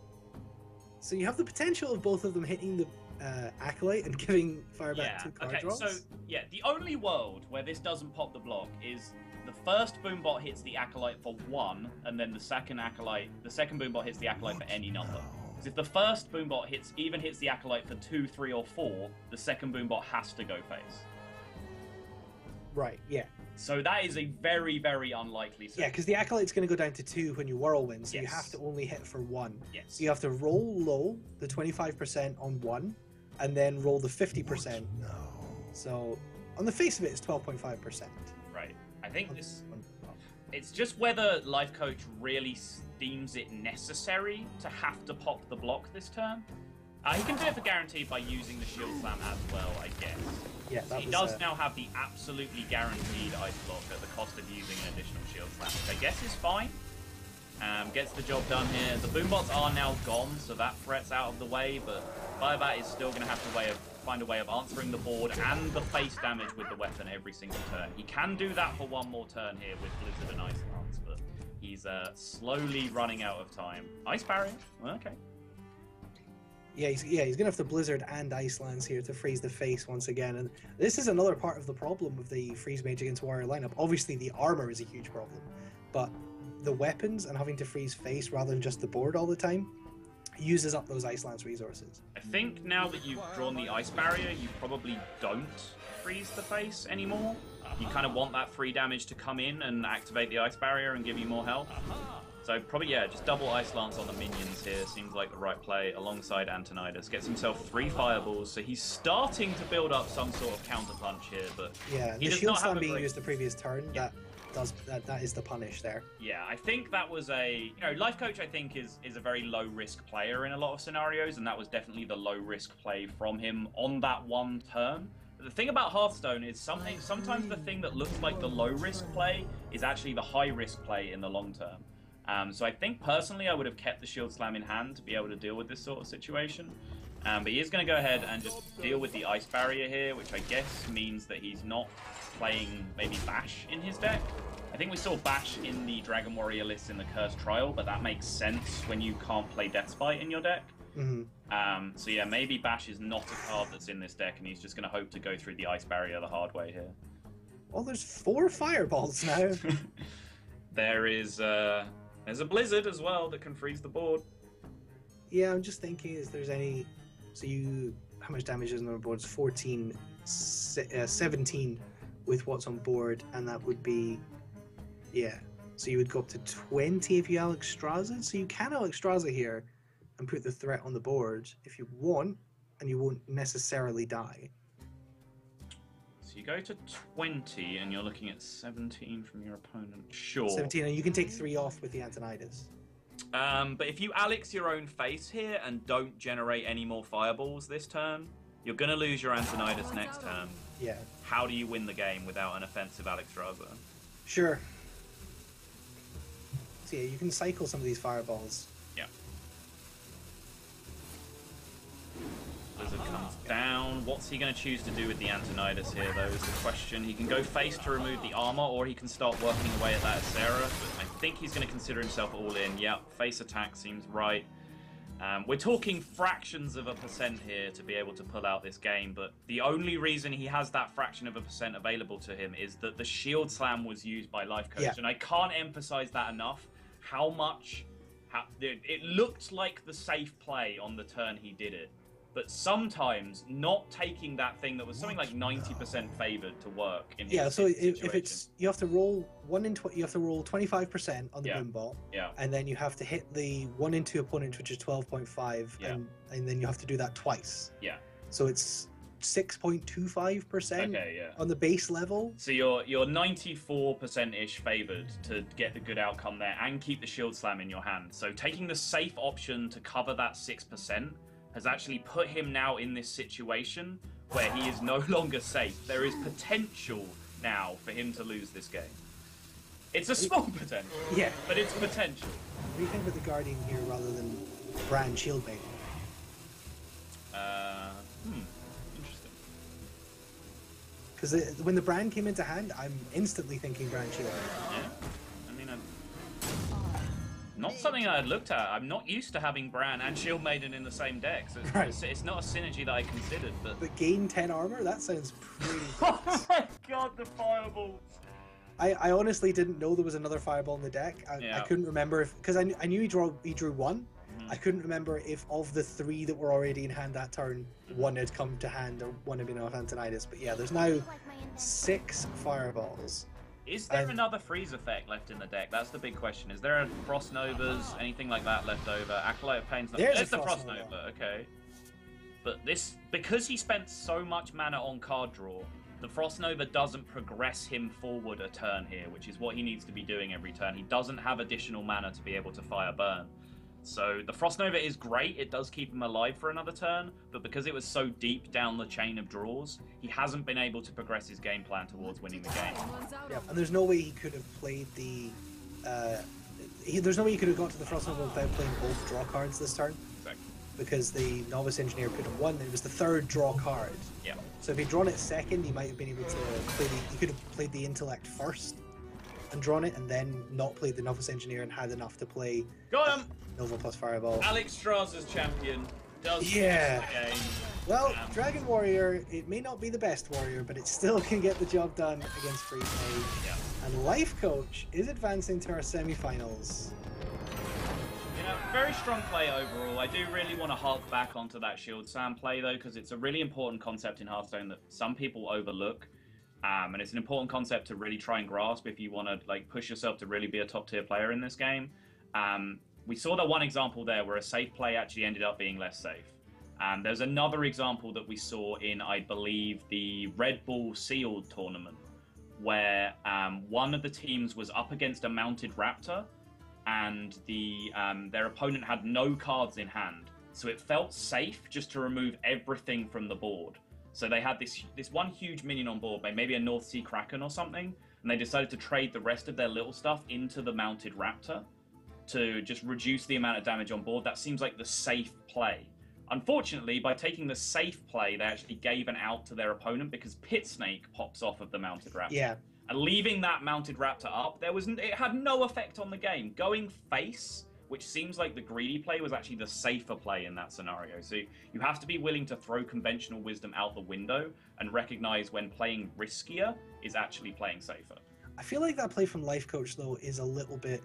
So you have the potential of both of them hitting the uh, Acolyte and giving Firebat Yeah, two card okay, draws. so, yeah, the only world where this doesn't pop the block is the first Boombot hits the Acolyte for one, and then the second Acolyte, the second Boombot hits the Acolyte for any number. Because if the first Boombot hits, even hits the Acolyte for two, three, or four, the second Boombot has to go face. Right, yeah. So that is a very, very unlikely Yeah, scenario. because the Acolyte's going to go down to two when you Whirlwind, so you Yes. have to only hit for one. Yes. So you have to roll low, the twenty-five percent on one, and then roll the fifty percent. So on the face of it, it's twelve point five percent. Right. I think this... It's just whether Life Coach really deems it necessary to have to pop the block this turn. Uh, he can do it for guaranteed by using the Shield Slam as well, I guess. Yeah, that He was, does uh, now have the absolutely guaranteed Ice Block at the cost of using an additional Shield Slam, which I guess is fine. Um, gets the job done here. The Boombots are now gone, so that threat's out of the way, but Firebat is still going to have to way of, find a way of answering the board and the face damage with the weapon every single turn. He can do that for one more turn here with Blizzard and Ice Lance, but he's uh, slowly running out of time. Ice Barrier? Well, okay. Yeah, he's, yeah, he's gonna have to Blizzard and Ice Lance here to freeze the face once again, and this is another part of the problem with the Freeze Mage against Warrior lineup. Obviously, the armor is a huge problem, but the weapons and having to freeze face rather than just the board all the time uses up those Ice Lance resources. I think now that you've drawn the Ice Barrier, you probably don't freeze the face anymore. You kind of want that free damage to come in and activate the Ice Barrier and give you more health. So probably, yeah, just double Ice Lance on the minions here seems like the right play alongside Antonidas. Gets himself three fireballs, so he's starting to build up some sort of counter punch here, but Yeah, he the does shield not have slam a being great- used the previous turn, Yeah. that does that, that is the punish there. yeah, I think that was a, you know, Life Coach I think is is a very low risk player in a lot of scenarios, and that was definitely the low risk play from him on that one turn. But the thing about Hearthstone is something sometimes the thing that looks like the low risk play is actually the high risk play in the long term. Um, so I think personally I would have kept the Shield Slam in hand to be able to deal with this sort of situation. Um, but he is going to go ahead and just deal with the Ice Barrier here, which I guess means that he's not playing maybe Bash in his deck. I think we saw Bash in the Dragon Warrior list in the Cursed Trial, but that makes sense when you can't play Deathspite in your deck. Mm-hmm. Um, so yeah, maybe Bash is not a card that's in this deck, and he's just going to hope to go through the Ice Barrier the hard way here. Well, there's four fireballs now. There is uh, there's a Blizzard as well that can freeze the board. Yeah, I'm just thinking is there's any. So you, how much damage is on the board? It's fourteen, se- uh, seventeen with what's on board, and that would be, yeah. So you would go up to twenty if you Alex Straza. So you can Alex Straza here and put the threat on the board if you want, and you won't necessarily die. So you go to twenty, and you're looking at seventeen from your opponent. Sure. seventeen, and you can take three off with the Antonidas. Um, but if you Alex your own face here and don't generate any more fireballs this turn, you're going to lose your Antonidas next turn. Yeah, How do you win the game without an offensive Alex Straza? sure. So yeah, you can cycle some of these fireballs. Yeah. Blizzard comes down. What's he going to choose to do with the Antonidas here, though, is the question. He can go face to remove the armor, or he can start working away at that Ysera. But I think he's going to consider himself all in. Yeah, face attack seems right. Um, we're talking fractions of a percent here to be able to pull out this game, but the only reason he has that fraction of a percent available to him is that the shield slam was used by Life Coach, Yeah. and I can't emphasize that enough. How much how, it, it looked like the safe play on the turn he did it, but sometimes not taking that thing that was something like ninety percent favored to work in his Yeah, so if, situation. if it's you have to roll one in tw- you have to roll twenty-five percent on the Yeah. Boombot, yeah, and then you have to hit the one in two opponent, which is twelve point five, Yeah. and and then you have to do that twice. yeah, So it's six point two five percent okay, yeah. on the base level. So you're you're ninety-four percent ish favored to get the good outcome there and keep the shield slam in your hand. So taking the safe option to cover that six percent has actually put him now in this situation where he is no longer safe. There is potential now for him to lose this game. It's a small potential, Yeah. but it's potential. What do you think with the Guardian here rather than Brand Shieldmate? Uh, hmm, interesting. Because when the Brand came into hand, I'm instantly thinking Brand Shieldmate. Yeah, I mean, I... not something I had looked at. I'm not used to having Bran and Shield Maiden in the same deck, so it's, Right. it's, it's not a synergy that I considered. But But gain ten armor? That sounds pretty oh good. my god, the fireballs! I, I honestly didn't know there was another fireball in the deck. I, I Yeah. couldn't remember if because I, kn- I knew he drew he drew one. Mhm. I couldn't remember if of the three that were already in hand that turn, one had come to hand or one had been off Antonidas. But yeah, there's now six fireballs. Is there Um, another freeze effect left in the deck? That's the big question. Is there a Frost Novas, anything like that left over? Acolyte of Pain's not. There's There's a the Frost Frost Nova, Nova. okay. But this, because he spent so much mana on card draw, the Frost Nova doesn't progress him forward a turn here, which is what he needs to be doing every turn. He doesn't have additional mana to be able to fire burn. So the Frost Nova is great, it does keep him alive for another turn, but because it was so deep down the chain of draws, he hasn't been able to progress his game plan towards winning the game. Yeah, and there's no way he could have played the. Uh, he, there's no way he could have got to the Frost Nova without playing both draw cards this turn, Exactly. because the Novice Engineer could have won. It was the third draw card. Yeah. So if he'd drawn it second, he might have been able to play the. He could have played the Intellect first, and drawn it, and then not played the Novice Engineer and had enough to play Got him! Nova plus Fireball. Alex Strasser's champion does Yeah. finish the game. Well, Um, Dragon Warrior, it may not be the best warrior, but it still can get the job done against Free Play. Yeah. And Life Coach is advancing to our semifinals. You know, very strong play overall. I do really want to hark back onto that Shield Sam play, though, because it's a really important concept in Hearthstone that some people overlook. Um, and it's an important concept to really try and grasp if you want to like push yourself to really be a top tier player in this game. Um, we saw that one example there where a safe play actually ended up being less safe. Um, there's another example that we saw in, I believe, the Red Bull Sealed tournament, where um, one of the teams was up against a mounted raptor, and the um, their opponent had no cards in hand, so it felt safe just to remove everything from the board. So they had this this one huge minion on board, maybe a North Sea Kraken or something, and they decided to trade the rest of their little stuff into the mounted raptor to just reduce the amount of damage on board. That seems like the safe play. Unfortunately, by taking the safe play, they actually gave an out to their opponent because Pit Snake pops off of the mounted raptor. Yeah. And leaving that mounted raptor up, there was it had no effect on the game. Going face, which seems like the greedy play, was actually the safer play in that scenario. So you have to be willing to throw conventional wisdom out the window and recognize when playing riskier is actually playing safer. I feel like that play from Life Coach, though, is a little bit...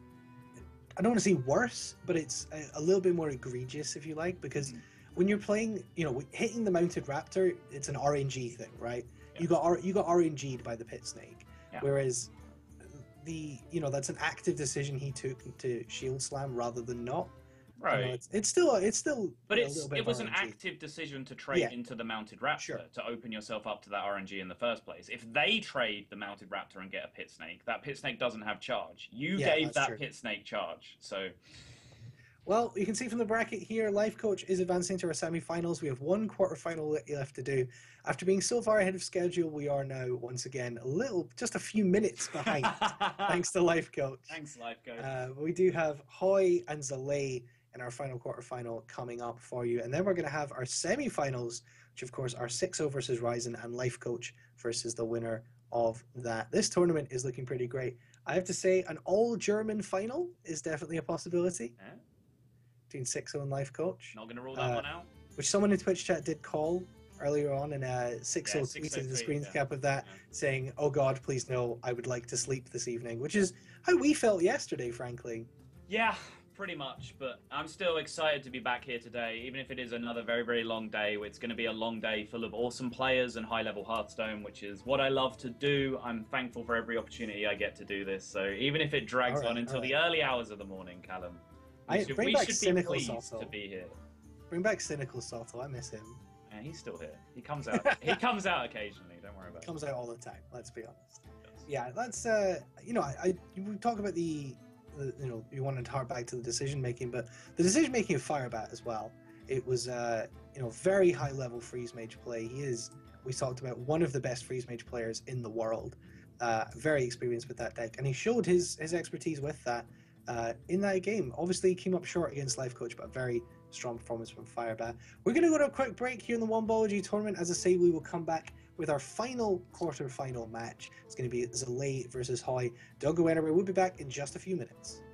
I don't want to say worse, but it's a, a little bit more egregious, if you like, because when you're playing, you know, hitting the mounted raptor, it's an R N G thing, right? Yeah. You got R- you got R N G'd by the Pit Snake, Yeah. whereas the you know that's an active decision he took to shield slam rather than not. You know, Right. it's, it's still it's still But you know, a it's little bit it of was an R N G. active decision to trade Yeah. into the mounted raptor Sure. to open yourself up to that R N G in the first place. If they trade the mounted raptor and get a pit snake, that pit snake doesn't have charge. You Yeah, gave that's that true. pit snake charge. So Well, you can see from the bracket here, Life Coach is advancing to our semi-finals. We have one quarterfinal left to do. After being so far ahead of schedule, we are now once again a little, just a few minutes behind, thanks to Life Coach. thanks, Life Coach. Uh, we do have Hoy and Zalay in our final quarterfinal coming up for you, and then we're going to have our semi-finals, which of course are Sixo versus Ryzen and Life Coach versus the winner of that. This tournament is looking pretty great. I have to say, an all-German final is definitely a possibility. Yeah. between Sixo and Life Coach. Not going to rule that uh, one out. Which someone in Twitch chat did call earlier on, and uh, Sixo Yeah, tweeted the six oh three, screen yeah. cap of that, Yeah. saying, "Oh God, please no, I would like to sleep this evening," which is how we felt yesterday, frankly. Yeah, pretty much. But I'm still excited to be back here today, even if it is another very, very long day. It's going to be a long day full of awesome players and high-level Hearthstone, which is what I love to do. I'm thankful for every opportunity I get to do this. So even if it drags All right, on until all the early hours of the morning, Callum, we I- should, bring we back should be Cynical pleased Soto. to be here. Bring back Cynical Soto, I miss him. And he's still here. He comes out. he comes out occasionally. Don't worry about it. Comes out all the time. Let's be honest. Yeah, that's uh, you know, I, I we talk about the, the you know, you wanted to harp back to the decision making, but the decision making of Firebat as well. It was uh, you know, very high level freeze mage play. He is, we talked about, one of the best freeze mage players in the world. Uh, very experienced with that deck, and he showed his his expertise with that uh, in that game. Obviously, he came up short against Life Coach, but a very strong performance from Firebat. We're going to go to a quick break here in the Wombology tournament. As I say, we will come back with our final quarter-final match. It's going to be Zalay versus Hoy. Don't go anywhere. We'll be back in just a few minutes.